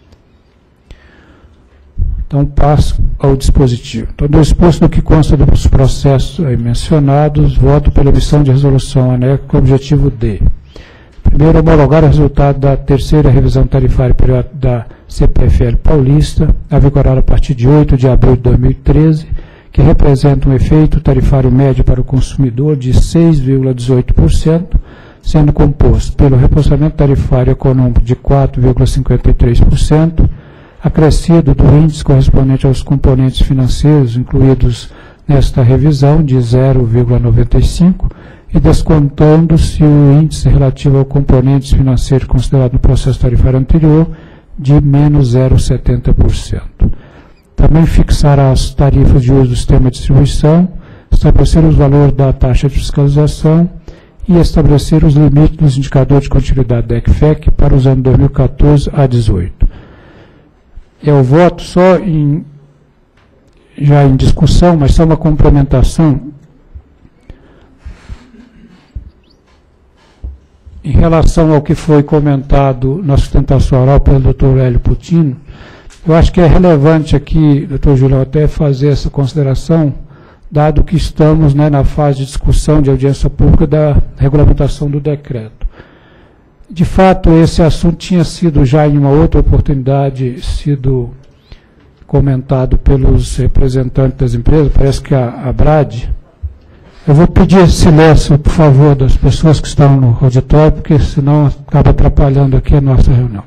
S2: Então, passo ao dispositivo. Então, do exposto do que consta dos processos aí mencionados, voto pela emissão de resolução anexa com o objetivo D. Primeiro, homologar o resultado da terceira revisão tarifária da CPFL Paulista, a vigorar a partir de 8 de abril de 2013, que representa um efeito tarifário médio para o consumidor de 6,18%, sendo composto pelo repassamento tarifário econômico de 4,53%, acrescido do índice correspondente aos componentes financeiros incluídos nesta revisão de 0,95%, e descontando-se o índice relativo ao componentes financeiros considerado no processo tarifário anterior de menos 0,70%. Também fixar as tarifas de uso do sistema de distribuição, estabelecer os valores da taxa de fiscalização e estabelecer os limites dos indicadores de continuidade DEC/FEC para os anos 2014 a 2018. Eu voto só já em discussão, mas só uma complementação. Em relação ao que foi comentado na sustentação oral pelo Dr. Hélio Putino, eu acho que é relevante aqui, Dr. Julião, até fazer essa consideração, dado que estamos na fase de discussão de audiência pública da regulamentação do decreto. De fato, esse assunto tinha sido já em uma outra oportunidade sido comentado pelos representantes das empresas, parece que a Brad. Eu vou pedir silêncio, por favor, das pessoas que estão no auditório, porque senão acaba atrapalhando aqui a nossa reunião.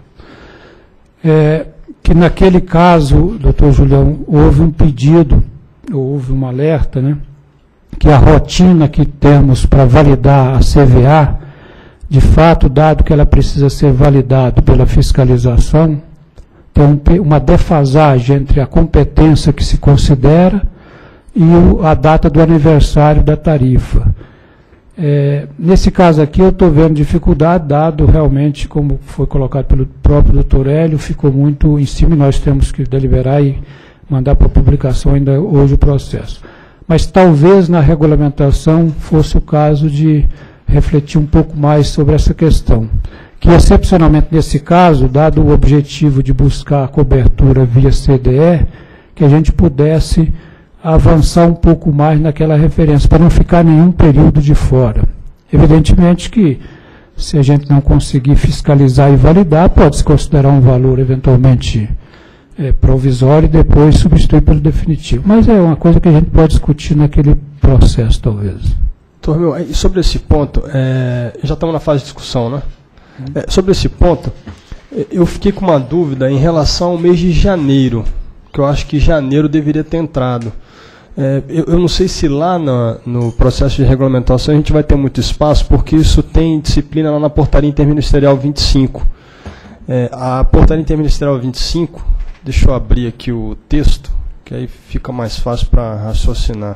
S2: Que naquele caso, doutor Julião, houve um pedido, houve um alerta, né, que a rotina que temos para validar a CVA, de fato, dado que ela precisa ser validada pela fiscalização, tem uma defasagem entre a competência que se considera e a data do aniversário da tarifa. Nesse caso aqui, eu estou vendo dificuldade, dado realmente, como foi colocado pelo próprio doutor Hélio, ficou muito em cima e nós temos que deliberar e mandar para publicação ainda hoje o processo. Mas talvez na regulamentação fosse o caso de refletir um pouco mais sobre essa questão. Que, excepcionalmente nesse caso, dado o objetivo de buscar a cobertura via CDE, que a gente pudesse avançar um pouco mais naquela referência, para não ficar nenhum período de fora. Evidentemente que, se a gente não conseguir fiscalizar e validar, pode-se considerar um valor eventualmente provisório e depois substituir pelo definitivo. Mas é uma coisa que a gente pode discutir naquele processo, talvez.
S5: Doutor Romeu, sobre esse ponto, já estamos na fase de discussão, né? Sobre esse ponto, eu fiquei com uma dúvida em relação ao mês de janeiro, que eu acho que janeiro deveria ter entrado. Eu não sei se lá no processo de regulamentação a gente vai ter muito espaço, porque isso tem disciplina lá na Portaria Interministerial 25. A Portaria Interministerial 25, deixa eu abrir aqui o texto, que aí fica mais fácil para raciocinar.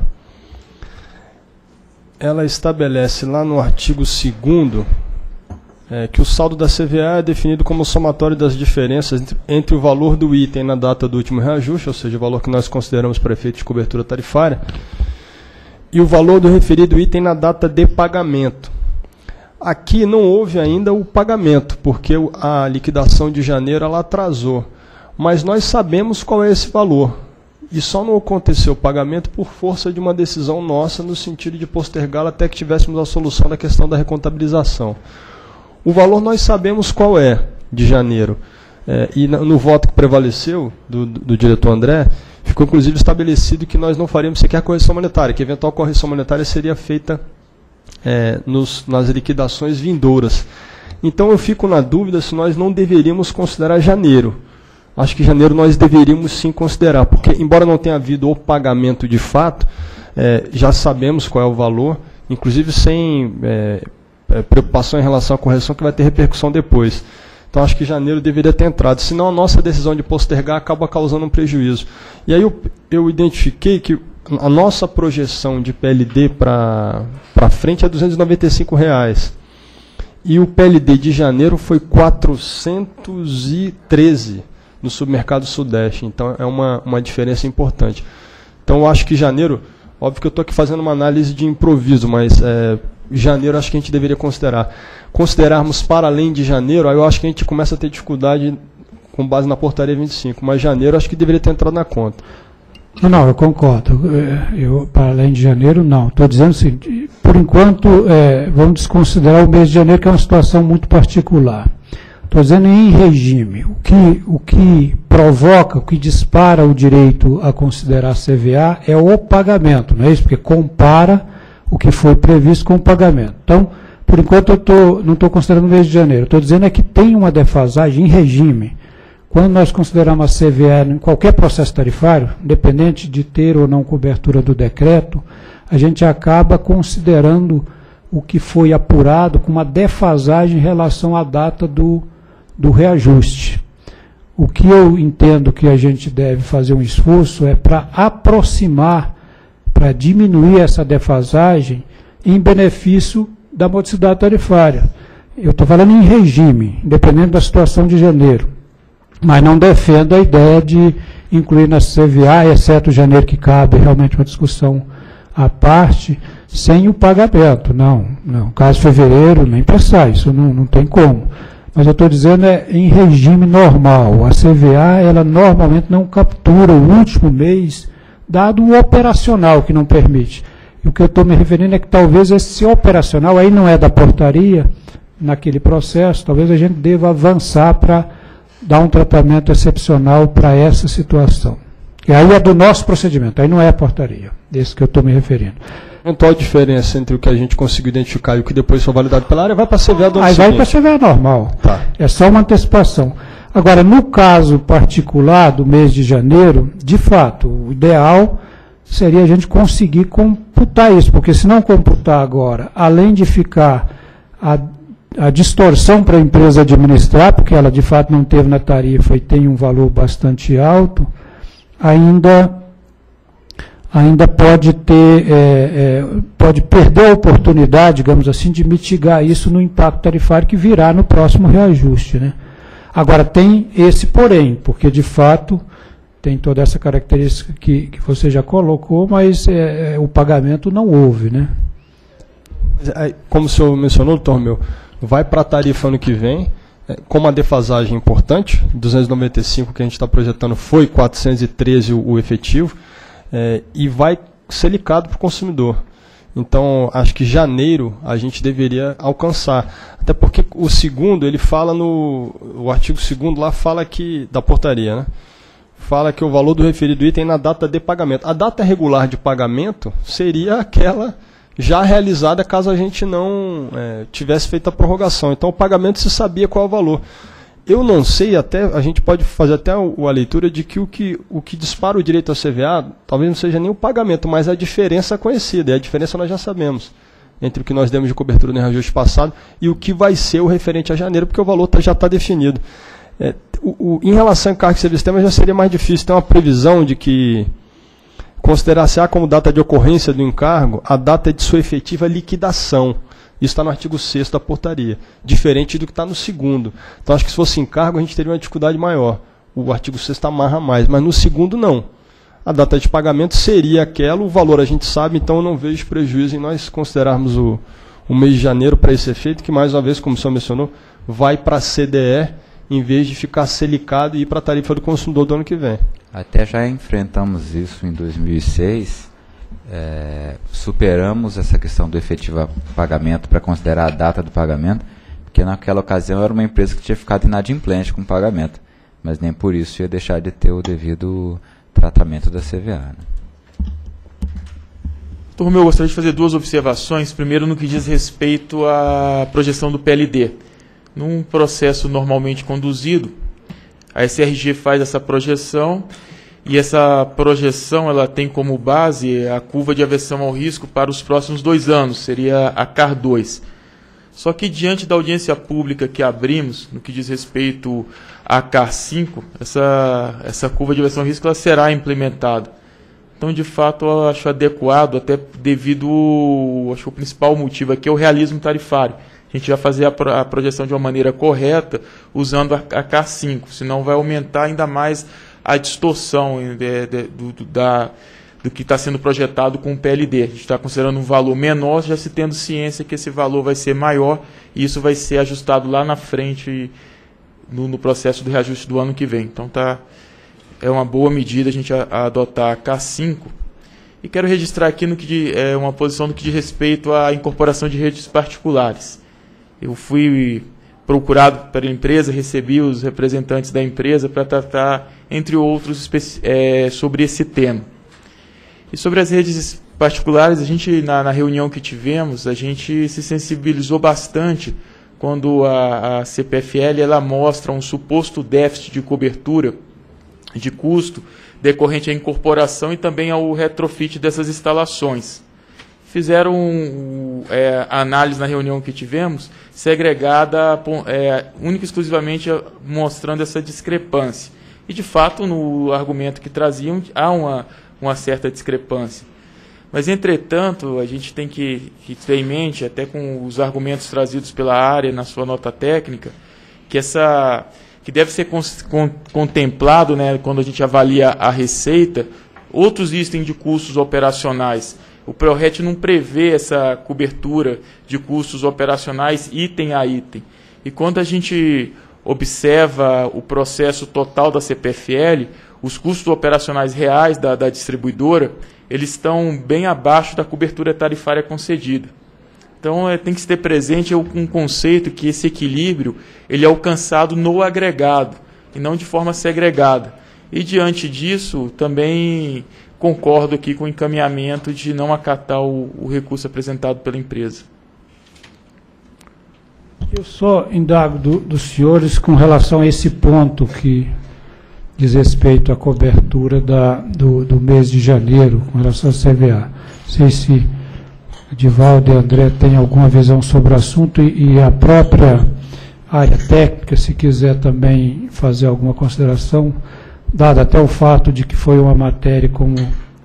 S5: Ela estabelece lá no artigo 2º que o saldo da CVA é definido como o somatório das diferenças entre o valor do item na data do último reajuste, ou seja, o valor que nós consideramos para efeito de cobertura tarifária, e o valor do referido item na data de pagamento. Aqui não houve ainda o pagamento, porque a liquidação de janeiro ela atrasou, mas nós sabemos qual é esse valor, e só não aconteceu o pagamento por força de uma decisão nossa, no sentido de postergá-la até que tivéssemos a solução da questão da recontabilização. O valor nós sabemos qual é, de janeiro. E no voto que prevaleceu, do diretor André, ficou inclusive estabelecido que nós não faríamos sequer correção monetária, que a eventual correção monetária seria feita nas liquidações vindouras. Então eu fico na dúvida se nós não deveríamos considerar janeiro. Acho que janeiro nós deveríamos sim considerar, porque embora não tenha havido o pagamento de fato, já sabemos qual é o valor, inclusive sem preocupação em relação à correção que vai ter repercussão depois. Então acho que janeiro deveria ter entrado, senão a nossa decisão de postergar acaba causando um prejuízo. E aí eu identifiquei que a nossa projeção de PLD para frente é R$ 295. E o PLD de janeiro foi 413 no submercado Sudeste. Então é uma diferença importante. Então eu acho que janeiro, óbvio que eu estou aqui fazendo uma análise de improviso, mas janeiro acho que a gente deveria considerar. Considerarmos para além de janeiro, aí eu acho que a gente começa a ter dificuldade com base na portaria 25, mas janeiro acho que deveria ter entrado na conta.
S2: Não, eu concordo. Para além de janeiro, não. Estou dizendo assim, por enquanto, vamos desconsiderar o mês de janeiro, que é uma situação muito particular. Estou dizendo em regime. O que provoca, o que dispara o direito a considerar CVA é o pagamento, não é isso? Porque compara o que foi previsto com o pagamento. Então, por enquanto, não estou considerando o mês de janeiro. Estou dizendo que tem uma defasagem em regime. Quando nós consideramos a CVA em qualquer processo tarifário, independente de ter ou não cobertura do decreto, a gente acaba considerando o que foi apurado com uma defasagem em relação à data do reajuste. O que eu entendo que a gente deve fazer um esforço é para aproximar, para diminuir essa defasagem em benefício da modicidade tarifária. Eu estou falando em regime, independente da situação de janeiro. Mas não defendo a ideia de incluir na CVA, exceto janeiro, que cabe realmente uma discussão à parte, sem o pagamento. Não. Caso fevereiro, nem pensar, isso não tem como. Mas eu estou dizendo em regime normal. A CVA, ela normalmente não captura o último mês, dado o operacional que não permite. E o que eu estou me referindo é que talvez esse operacional, aí não é da portaria, naquele processo, talvez a gente deva avançar para dar um tratamento excepcional para essa situação. E aí é do nosso procedimento, aí não é a portaria, desse que eu estou me referindo.
S5: Qual a diferença entre o que a gente conseguiu identificar e o que depois foi validado pela área? Vai para a CVA do ano
S2: Aí vai
S5: seguinte.
S2: para a CVA normal.
S5: Tá.
S2: É só uma antecipação. Agora, no caso particular do mês de janeiro, de fato, o ideal seria a gente conseguir computar isso, porque se não computar agora, além de ficar a distorção para a empresa administrar, porque ela de fato não teve na tarifa e tem um valor bastante alto, ainda pode pode perder a oportunidade, digamos assim, de mitigar isso no impacto tarifário que virá no próximo reajuste, né? Agora, tem esse porém, porque de fato tem toda essa característica que você já colocou, mas o pagamento não houve, né?
S5: Como o senhor mencionou, doutor Romeu, vai para a tarifa ano que vem, com uma defasagem importante, 295 que a gente está projetando foi 413 o efetivo, e vai ser licado para o consumidor. Então, acho que janeiro a gente deveria alcançar. Até porque o segundo, ele fala o artigo 2º lá fala que, da portaria, né? Fala que o valor do referido item na data de pagamento. A data regular de pagamento seria aquela já realizada caso a gente não tivesse feito a prorrogação. Então, o pagamento se sabia qual é o valor. Eu não sei, a gente pode fazer até a leitura de que o que dispara o direito ao CVA talvez não seja nem o pagamento, mas a diferença conhecida. E a diferença nós já sabemos entre o que nós demos de cobertura no reajuste passado e o que vai ser o referente a janeiro, porque o valor já está definido. Em relação a encargo de serviço tema já seria mais difícil. Tem uma previsão de que considerar-se-á como data de ocorrência do encargo a data de sua efetiva liquidação. Isso está no artigo 6º da portaria, diferente do que está no 2º. Então, acho que se fosse encargo, a gente teria uma dificuldade maior. O artigo 6º amarra mais, mas no 2º não. A data de pagamento seria aquela, o valor a gente sabe, então eu não vejo prejuízo em nós considerarmos o mês de janeiro para esse efeito, que mais uma vez, como o senhor mencionou, vai para a CDE, em vez de ficar selicado e ir para a tarifa do consumidor do ano que vem.
S4: Até já enfrentamos isso em 2006, superamos essa questão do efetivo pagamento para considerar a data do pagamento, porque naquela ocasião era uma empresa que tinha ficado inadimplente com o pagamento, mas nem por isso ia deixar de ter o devido tratamento da CVA. Né?
S6: Doutor Romeu, eu gostaria de fazer duas observações. Primeiro, no que diz respeito à projeção do PLD. Num processo normalmente conduzido, a SRG faz essa projeção, e essa projeção ela tem como base a curva de aversão ao risco para os próximos 2 anos, seria a CAR 2. Só que diante da audiência pública que abrimos, no que diz respeito à CAR 5, essa curva de aversão ao risco ela será implementada. Então, de fato, eu acho adequado, até devido, acho que o principal motivo aqui é o realismo tarifário. A gente vai fazer a projeção de uma maneira correta, usando a CAR 5, senão vai aumentar ainda mais a distorção do que está sendo projetado com o PLD. A gente está considerando um valor menor, já se tendo ciência que esse valor vai ser maior, e isso vai ser ajustado lá na frente, no processo do reajuste do ano que vem. Então, é uma boa medida a gente adotar a CAR 5. E quero registrar aqui uma posição no que diz respeito à incorporação de redes particulares. Eu fui procurado pela empresa, recebi os representantes da empresa para tratar, entre outros, sobre esse tema. E sobre as redes particulares, a gente, na reunião que tivemos, a gente se sensibilizou bastante quando a CPFL ela mostra um suposto déficit de cobertura de custo decorrente à incorporação e também ao retrofit dessas instalações. Fizeram a análise na reunião que tivemos, segregada única e exclusivamente mostrando essa discrepância. E, de fato, no argumento que traziam, há uma certa discrepância. Mas, entretanto, a gente tem que ter em mente, até com os argumentos trazidos pela área na sua nota técnica, que deve ser contemplado, né, quando a gente avalia a receita, outros itens de custos operacionais. O PRORET não prevê essa cobertura de custos operacionais item a item. E quando a gente observa o processo total da CPFL, os custos operacionais reais da distribuidora, eles estão bem abaixo da cobertura tarifária concedida. Então tem que se ter presente um conceito que esse equilíbrio ele é alcançado no agregado e não de forma segregada. E diante disso, também concordo aqui com o encaminhamento de não acatar o recurso apresentado pela empresa.
S2: Eu só indago dos senhores com relação a esse ponto que diz respeito à cobertura do mês de janeiro, com relação à CVA. Não sei se Edivaldo e André têm alguma visão sobre o assunto e a própria área técnica, se quiser também fazer alguma consideração, dado até o fato de que foi uma matéria, como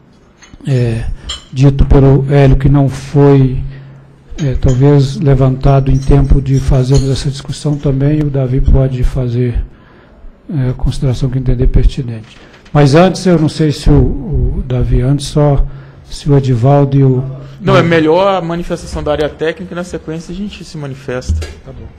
S2: dito pelo Hélio, que não foi talvez levantado em tempo de fazermos essa discussão também, o Davi pode fazer a consideração que entender pertinente. Mas antes, eu não sei se o Davi, antes só se o Edivaldo e o...
S6: Não, é melhor a manifestação da área técnica e na sequência a gente se manifesta. Tá bom.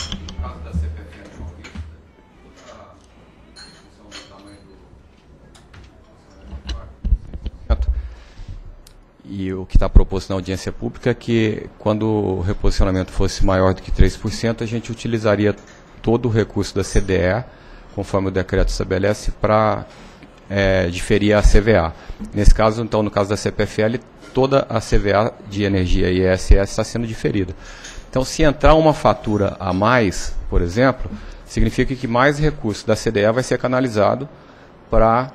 S7: E o que está proposto na audiência pública é que, quando o reposicionamento fosse maior do que 3%, a gente utilizaria todo o recurso da CDE, conforme o decreto estabelece, para diferir a CVA. Nesse caso, então, no caso da CPFL, toda a CVA de energia e ISS está sendo diferida. Então, se entrar uma fatura a mais, por exemplo, significa que mais recurso da CDE vai ser canalizado para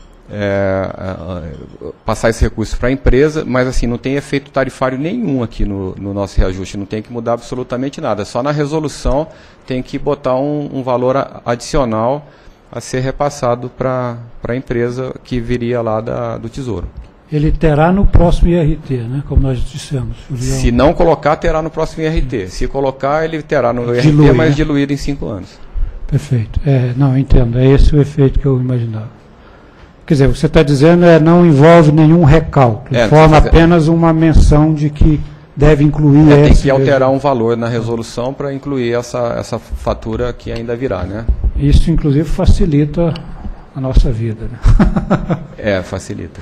S7: passar esse recurso para a empresa, mas assim, não tem efeito tarifário nenhum aqui no nosso reajuste, não tem que mudar absolutamente nada, só na resolução tem que botar um valor adicional a ser repassado para a empresa que viria lá do Tesouro.
S2: Ele terá no próximo IRT, né, como nós dissemos. Julião.
S7: Se não colocar, terá no próximo IRT. Se colocar, ele terá no IRT, mas diluído em 5 anos.
S2: Perfeito. Não, entendo. É esse o efeito que eu imaginava. Quer dizer, o que você está dizendo não envolve nenhum recálculo, forma apenas uma menção de que deve incluir
S7: tem que alterar um valor na resolução para incluir essa fatura que ainda virá, né?
S2: Isso, inclusive, facilita a nossa vida, né?
S7: Facilita.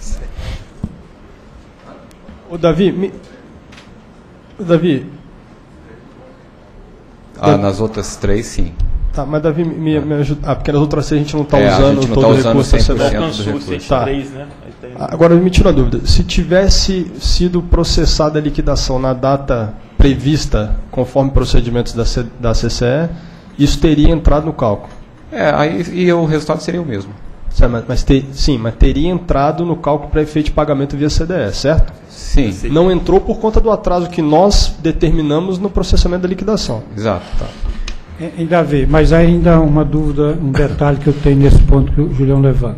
S5: Ô, Davi,
S7: nas outras 3, sim.
S5: Tá, mas Davi, me ajuda. Porque nas outras 3 a gente não está usando todo o recurso.
S7: 100% do recurso.
S5: Tá. Agora, me tira uma dúvida. Se tivesse sido processada a liquidação na data prevista, conforme procedimentos da CCE, isso teria entrado no cálculo?
S7: E o resultado seria o mesmo.
S5: Mas teria entrado no cálculo para efeito de pagamento via CDE, certo?
S7: Sim.
S5: Não entrou por conta do atraso que nós determinamos no processamento da liquidação.
S7: Exato. Tá.
S2: Ainda vê, mas ainda uma dúvida, um detalhe que eu tenho nesse ponto que o Julião levanta.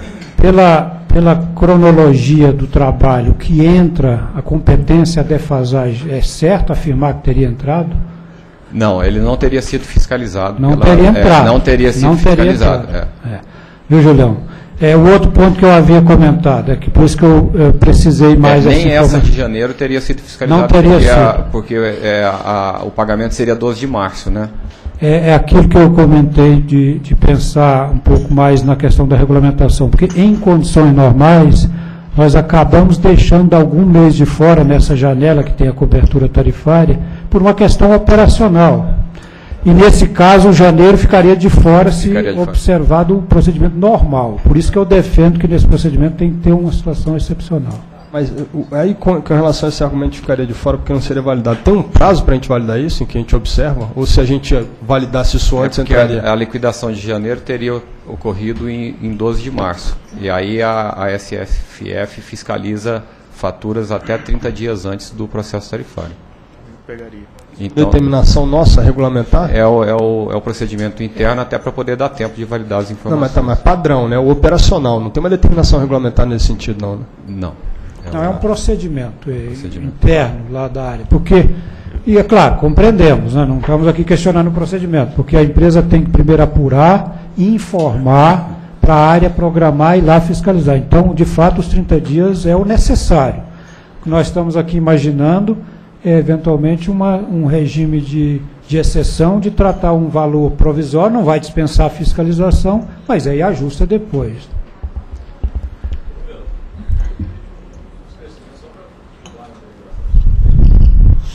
S2: Pela cronologia do trabalho que entra a competência, a defasagem, é certo afirmar que teria entrado?
S7: Não, ele não teria sido fiscalizado.
S2: Não teria entrado.
S7: Não teria sido fiscalizado.
S2: Viu, Julião? O outro ponto que eu havia comentado, que por isso que eu precisei mais...
S7: nem essa de janeiro teria sido fiscalizada,
S2: não teria sido.
S7: Porque o pagamento seria 12 de março, né?
S2: É aquilo que eu comentei de pensar um pouco mais na questão da regulamentação, porque em condições normais, nós acabamos deixando algum mês de fora nessa janela que tem a cobertura tarifária, por uma questão operacional. E nesse caso, o janeiro ficaria de fora se observado o procedimento normal. Por isso que eu defendo que nesse procedimento tem que ter uma situação excepcional.
S5: Mas aí, com relação a esse argumento de ficaria de fora, porque não seria validado, tem um prazo para a gente validar isso, em que a gente observa? Ou se a gente validasse isso antes, entraria?
S7: A liquidação de janeiro teria ocorrido em 12 de março. E aí a SFF fiscaliza faturas até 30 dias antes do processo tarifário. Então,
S5: determinação nossa, regulamentar?
S7: É o procedimento interno, até para poder dar tempo de validar as informações.
S5: Não, mas padrão, né? O operacional. Não tem uma determinação regulamentar nesse sentido, não, né?
S7: Não.
S2: Não, é um procedimento interno lá da área. Porque, e é claro, compreendemos, né? Não estamos aqui questionando o procedimento, porque a empresa tem que primeiro apurar, informar para a área programar e lá fiscalizar. Então, de fato, os 30 dias é o necessário. O que nós estamos aqui imaginando eventualmente um regime de exceção, de tratar um valor provisório, não vai dispensar a fiscalização, mas aí ajusta depois.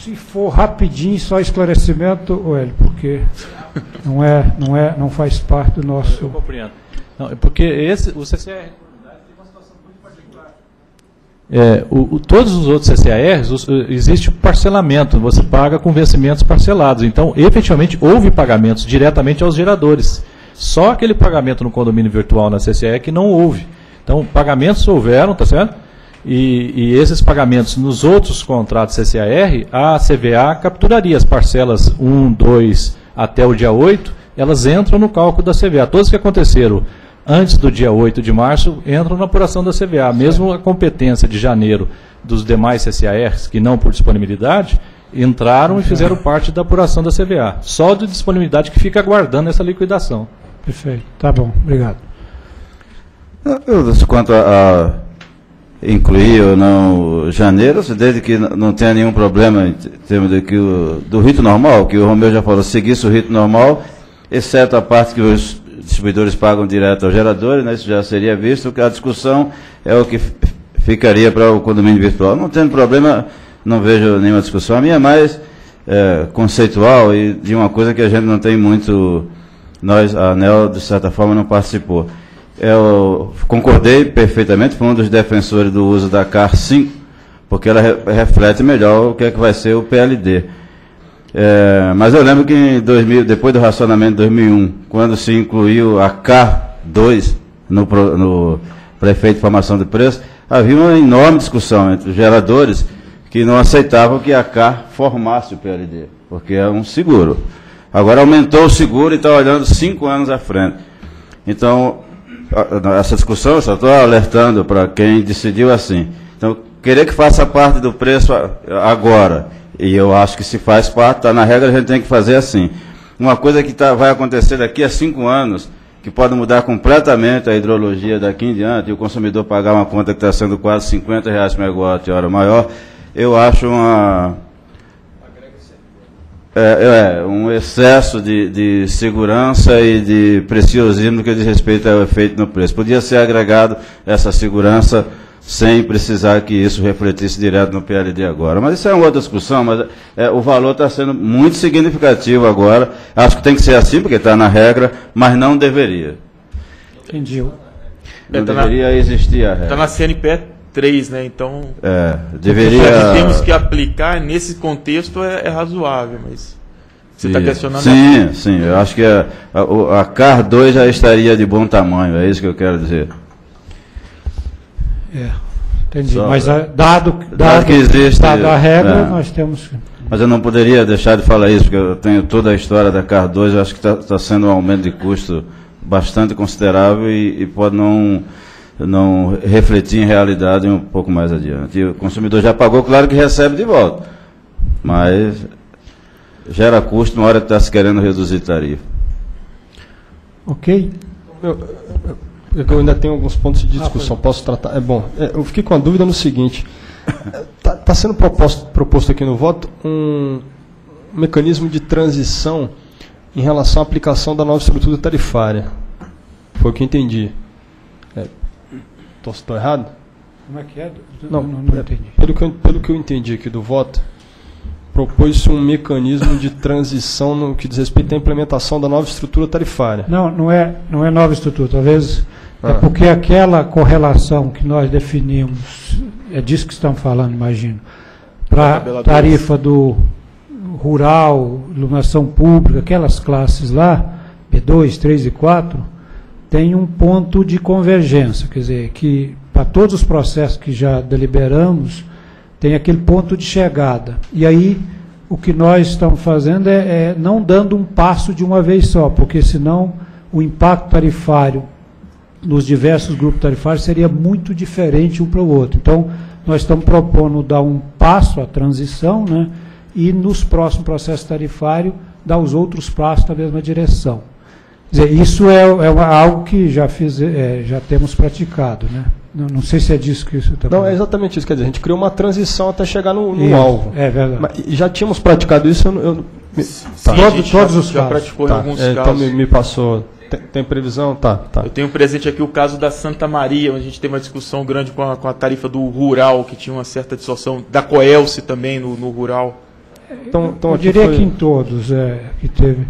S2: Se for rapidinho, só esclarecimento, Hélio, porque não faz parte do nosso...
S3: Eu compreendo. Não, é porque o CCAR tem uma situação muito particular. Todos os outros CCARs, existe parcelamento, você paga com vencimentos parcelados. Então, efetivamente, houve pagamentos diretamente aos geradores. Só aquele pagamento no condomínio virtual na CCAR que não houve. Então, pagamentos houveram, tá certo? E esses pagamentos nos outros contratos CCAR, a CVA capturaria as parcelas 1, 2 até o dia 8, elas entram no cálculo da CVA. Todas que aconteceram antes do dia 8 de março entram na apuração da CVA. Mesmo a competência de janeiro dos demais CCARs, que não por disponibilidade, entraram e fizeram parte da apuração da CVA. Só de disponibilidade que fica aguardando essa liquidação.
S2: Perfeito. Tá bom, obrigado.
S8: Quanto a incluir ou não janeiro, desde que não tenha nenhum problema em termos do rito normal, que o Romeu já falou, seguisse o rito normal, exceto a parte que os distribuidores pagam direto aos geradores, né, isso já seria visto, que a discussão é o que ficaria para o condomínio virtual. Não tendo problema, não vejo nenhuma discussão. A minha é mais conceitual e de uma coisa que a gente não tem muito, a ANEEL, de certa forma, não participou. Eu concordei perfeitamente, fui um dos defensores do uso da CAR 5, porque ela reflete melhor o que é que vai ser o PLD. Mas eu lembro que em 2000, depois do racionamento de 2001, quando se incluiu a CAR 2 no prefeito de formação de preço, havia uma enorme discussão entre os geradores que não aceitavam que a CAR formasse o PLD, porque é um seguro. Agora aumentou o seguro e está olhando 5 anos à frente. Então, essa discussão, eu só estou alertando para quem decidiu assim. Então, querer que faça parte do preço agora, e eu acho que se faz parte, está na regra, a gente tem que fazer assim. Uma coisa que vai acontecer daqui a 5 anos, que pode mudar completamente a hidrologia daqui em diante, e o consumidor pagar uma conta que está sendo quase R$50 por megawatt-hora maior, eu acho um excesso de segurança e de preciosismo que diz respeito ao efeito no preço. Podia ser agregado essa segurança sem precisar que isso refletisse direto no PLD agora. Mas isso é uma outra discussão, mas o valor está sendo muito significativo agora. Acho que tem que ser assim, porque está na regra, mas não deveria.
S2: Entendi.
S8: Não deveria existir a regra.
S6: Está na CNPE 3, né? Então,
S8: deveria...
S6: o que temos que aplicar nesse contexto é razoável, mas você está questionando...
S8: Sim, eu acho que a CAR 2 já estaria de bom tamanho, é isso que eu quero dizer.
S2: Entendi. Mas dado
S8: que existe...
S2: Dado a regra, nós temos...
S8: Mas eu não poderia deixar de falar isso, porque eu tenho toda a história da CAR 2, eu acho que está sendo um aumento de custo bastante considerável e pode não refletir em realidade um pouco mais adiante. E o consumidor já pagou, claro que recebe de volta, mas gera custo na hora que está se querendo reduzir tarifa.
S2: Ok.
S5: Eu ainda tenho alguns pontos de discussão, posso tratar? Eu fiquei com a dúvida no seguinte, está sendo proposto aqui no voto um mecanismo de transição em relação à aplicação da nova estrutura tarifária. Foi o que entendi. Estou errado?
S2: Como é que é?
S5: Não
S2: entendi.
S5: Pelo que eu entendi aqui do voto, propôs-se um mecanismo de transição no que diz respeito à implementação da nova estrutura tarifária.
S2: Não é nova estrutura, talvez é porque aquela correlação que nós definimos, é disso que estamos falando, imagino, para a tarifa do rural, iluminação pública, aquelas classes lá, B2, 3 e 4, tem um ponto de convergência, quer dizer, que para todos os processos que já deliberamos, tem aquele ponto de chegada. E aí, o que nós estamos fazendo é não dando um passo de uma vez só, porque senão o impacto tarifário nos diversos grupos tarifários seria muito diferente um para o outro. Então, nós estamos propondo dar um passo à transição, né, e nos próximos processos tarifários dar os outros passos na mesma direção. Quer dizer, isso é algo que já temos praticado, né? Não sei se é disso que isso está falando.
S5: Não, é exatamente isso. Quer dizer, a gente criou uma transição até chegar no alvo.
S2: É verdade.
S5: Mas já tínhamos praticado isso?
S2: Todos os
S6: já
S2: casos.
S6: praticou em alguns casos.
S5: Então me passou... Tem previsão? Tá.
S6: Eu tenho presente aqui o caso da Santa Maria, onde a gente teve uma discussão grande com a tarifa do rural, que tinha uma certa distorção, da Coelce também no rural.
S5: Então,
S2: eu
S5: aqui
S2: diria
S5: foi...
S2: que em todos que teve.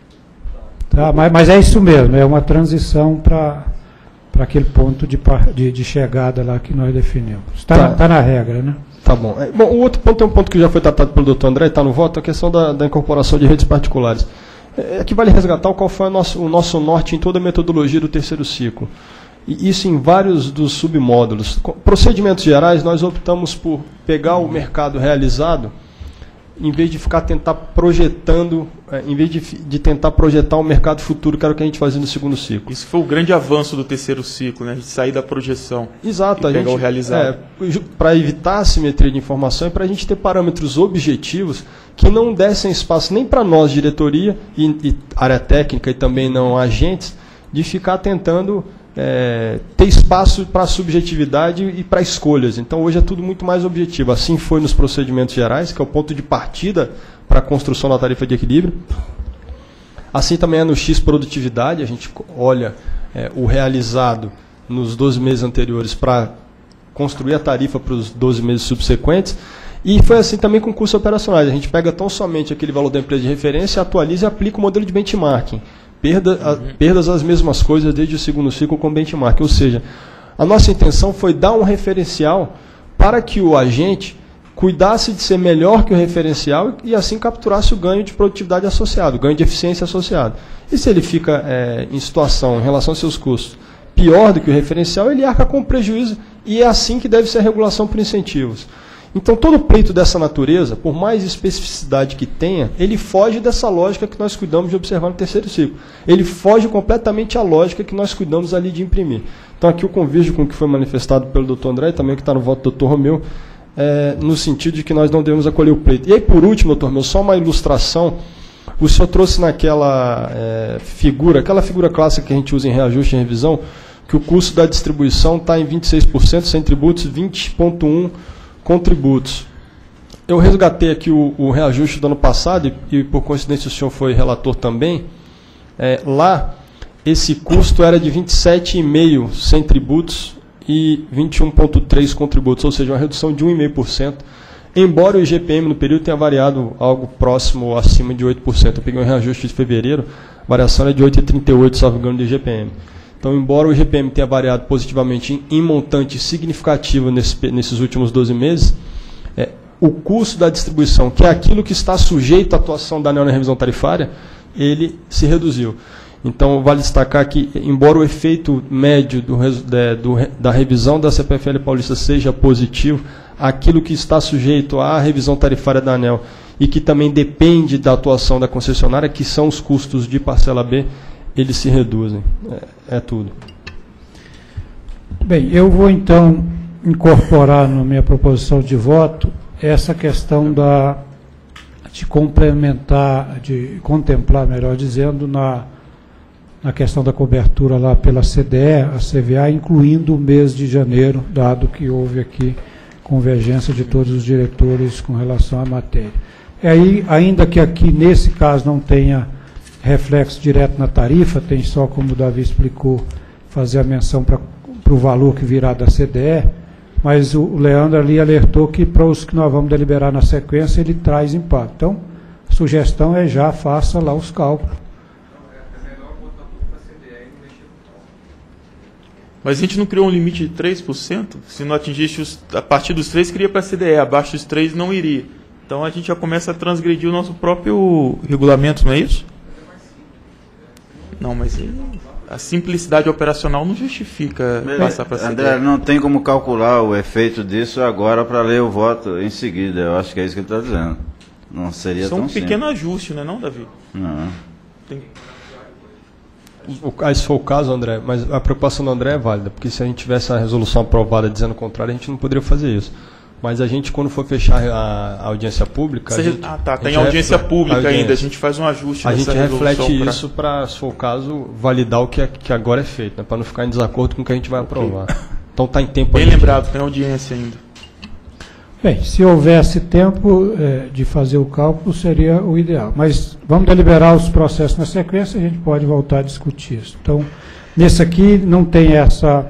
S2: Tá, mas é isso mesmo, é uma transição para aquele ponto de chegada lá que nós definimos. Está na regra, né?
S5: Tá bom. Bom, o outro ponto é um ponto que já foi tratado pelo doutor André, está no voto, a questão da incorporação de redes particulares. Aqui vale resgatar qual foi o nosso norte em toda a metodologia do terceiro ciclo. E isso em vários dos submódulos. Procedimentos gerais, nós optamos por pegar o mercado realizado, em vez de tentar projetando, em vez de tentar projetar um mercado futuro, que era o que a gente fazia no segundo ciclo.
S6: Isso foi o grande avanço do terceiro ciclo, né? A gente sair da projeção.
S5: Exato,
S6: e pegar o realizado.
S5: Para evitar a assimetria de informação e para a gente ter parâmetros objetivos que não dessem espaço nem para nós, diretoria e área técnica e também não agentes, de ficar tentando ter espaço para subjetividade e para escolhas. Então hoje é tudo muito mais objetivo. Assim foi nos procedimentos gerais, que é o ponto de partida para a construção da tarifa de equilíbrio. Assim também é no X produtividade, a gente olha o realizado nos 12 meses anteriores para construir a tarifa para os 12 meses subsequentes. E foi assim também com custos operacionais. A gente pega tão somente aquele valor da empresa de referência, atualiza e aplica o modelo de benchmarking. Perdas as mesmas coisas desde o segundo ciclo com benchmark. Ou seja, a nossa intenção foi dar um referencial para que o agente cuidasse de ser melhor que o referencial e assim capturasse o ganho de produtividade associado, o ganho de eficiência associado. E se ele fica em situação, em relação aos seus custos, pior do que o referencial, ele arca com prejuízo e é assim que deve ser a regulação por incentivos. Então, todo pleito dessa natureza, por mais especificidade que tenha, ele foge dessa lógica que nós cuidamos de observar no terceiro ciclo. Ele foge completamente à lógica que nós cuidamos ali de imprimir. Então, aqui eu convirjo com o que foi manifestado pelo doutor André, e também o que está no voto do doutor Romeu, no sentido de que nós não devemos acolher o pleito. E aí, por último, doutor Romeu, só uma ilustração. O senhor trouxe naquela aquela figura clássica que a gente usa em reajuste e revisão, que o custo da distribuição está em 26%, sem tributos, 20,1% com tributos. Eu resgatei aqui o reajuste do ano passado, e por coincidência o senhor foi relator também. Lá, esse custo era de 27,5% sem tributos e 21,3% com tributos, ou seja, uma redução de 1,5%, embora o IGPM no período tenha variado algo próximo ou acima de 8%. Eu peguei um reajuste de fevereiro, a variação é de 8,38%, salvo engano, do IGPM. Então, embora o IGPM tenha variado positivamente em montante significativo nesses últimos 12 meses, o custo da distribuição, que é aquilo que está sujeito à atuação da ANEEL na revisão tarifária, ele se reduziu. Então, vale destacar que, embora o efeito médio da revisão da CPFL Paulista seja positivo, aquilo que está sujeito à revisão tarifária da ANEEL e que também depende da atuação da concessionária, que são os custos de parcela B, eles se reduzem. É tudo.
S2: Bem, eu vou então incorporar na minha proposição de voto essa questão de complementar, de contemplar, melhor dizendo, na questão da cobertura lá pela CDE, a CVA, incluindo o mês de janeiro, dado que houve aqui convergência de todos os diretores com relação à matéria. E aí, ainda que aqui, nesse caso, não tenha reflexo direto na tarifa, tem só, como o Davi explicou, fazer a menção para o valor que virá da CDE, mas o Leandro ali alertou que para os que nós vamos deliberar na sequência, ele traz impacto. Então, a sugestão é já faça lá os cálculos.
S6: Mas a gente não criou um limite de 3%? Se não atingisse a partir dos 3, queria para a CDE, abaixo dos 3 não iria. Então a gente já começa a transgredir o nosso próprio regulamento, não é isso? Não, mas a simplicidade operacional não justifica passar para a CDE.
S8: André, não tem como calcular o efeito disso agora para ler o voto em seguida. Eu acho que é isso que ele está dizendo. Não seria tão simples.
S6: São um pequeno ajuste, não, Davi?
S8: Não.
S5: Se for o caso, André, mas a preocupação do André é válida, porque se a gente tivesse a resolução aprovada dizendo o contrário, a gente não poderia fazer isso. Mas a gente, quando for fechar a audiência pública...
S6: Tem audiência pública ainda, a gente faz um ajuste
S5: nessa resolução. A gente reflete isso para, se for o caso, validar o que agora é feito, né, para não ficar em desacordo com o que a gente vai aprovar. Então está em tempo...
S6: Bem lembrado, tem audiência ainda.
S2: Bem, se houvesse tempo de fazer o cálculo, seria o ideal. Mas vamos deliberar os processos na sequência, a gente pode voltar a discutir isso. Então, nesse aqui não tem essa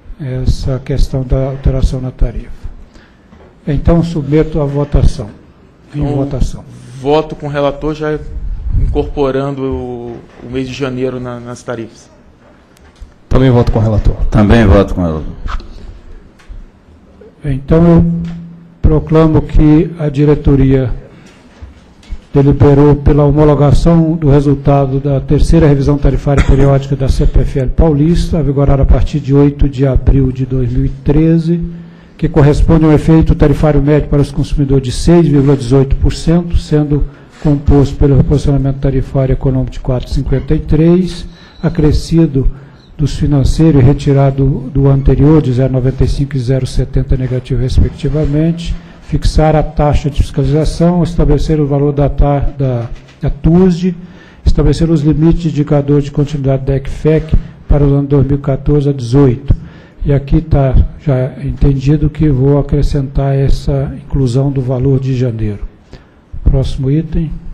S2: questão da alteração na tarifa. Então, submeto à votação. Em votação.
S6: Voto com o relator, já incorporando o mês de janeiro nas tarifas.
S5: Também voto com o relator.
S8: Também voto com o relator.
S2: Então, eu proclamo que a diretoria deliberou pela homologação do resultado da terceira revisão tarifária periódica da CPFL Paulista, a vigorar a partir de 8 de abril de 2013, que corresponde a um efeito tarifário médio para os consumidores de 6,18%, sendo composto pelo reposicionamento tarifário econômico de 4,53%, acrescido dos financeiros e retirado do anterior de 0,95 e 0,70 negativo, respectivamente, fixar a taxa de fiscalização, estabelecer o valor da TUSD, estabelecer os limites de indicador de continuidade da ECFEC para os anos 2014 a 2018. E aqui está já entendido que vou acrescentar essa inclusão do valor de janeiro. Próximo item.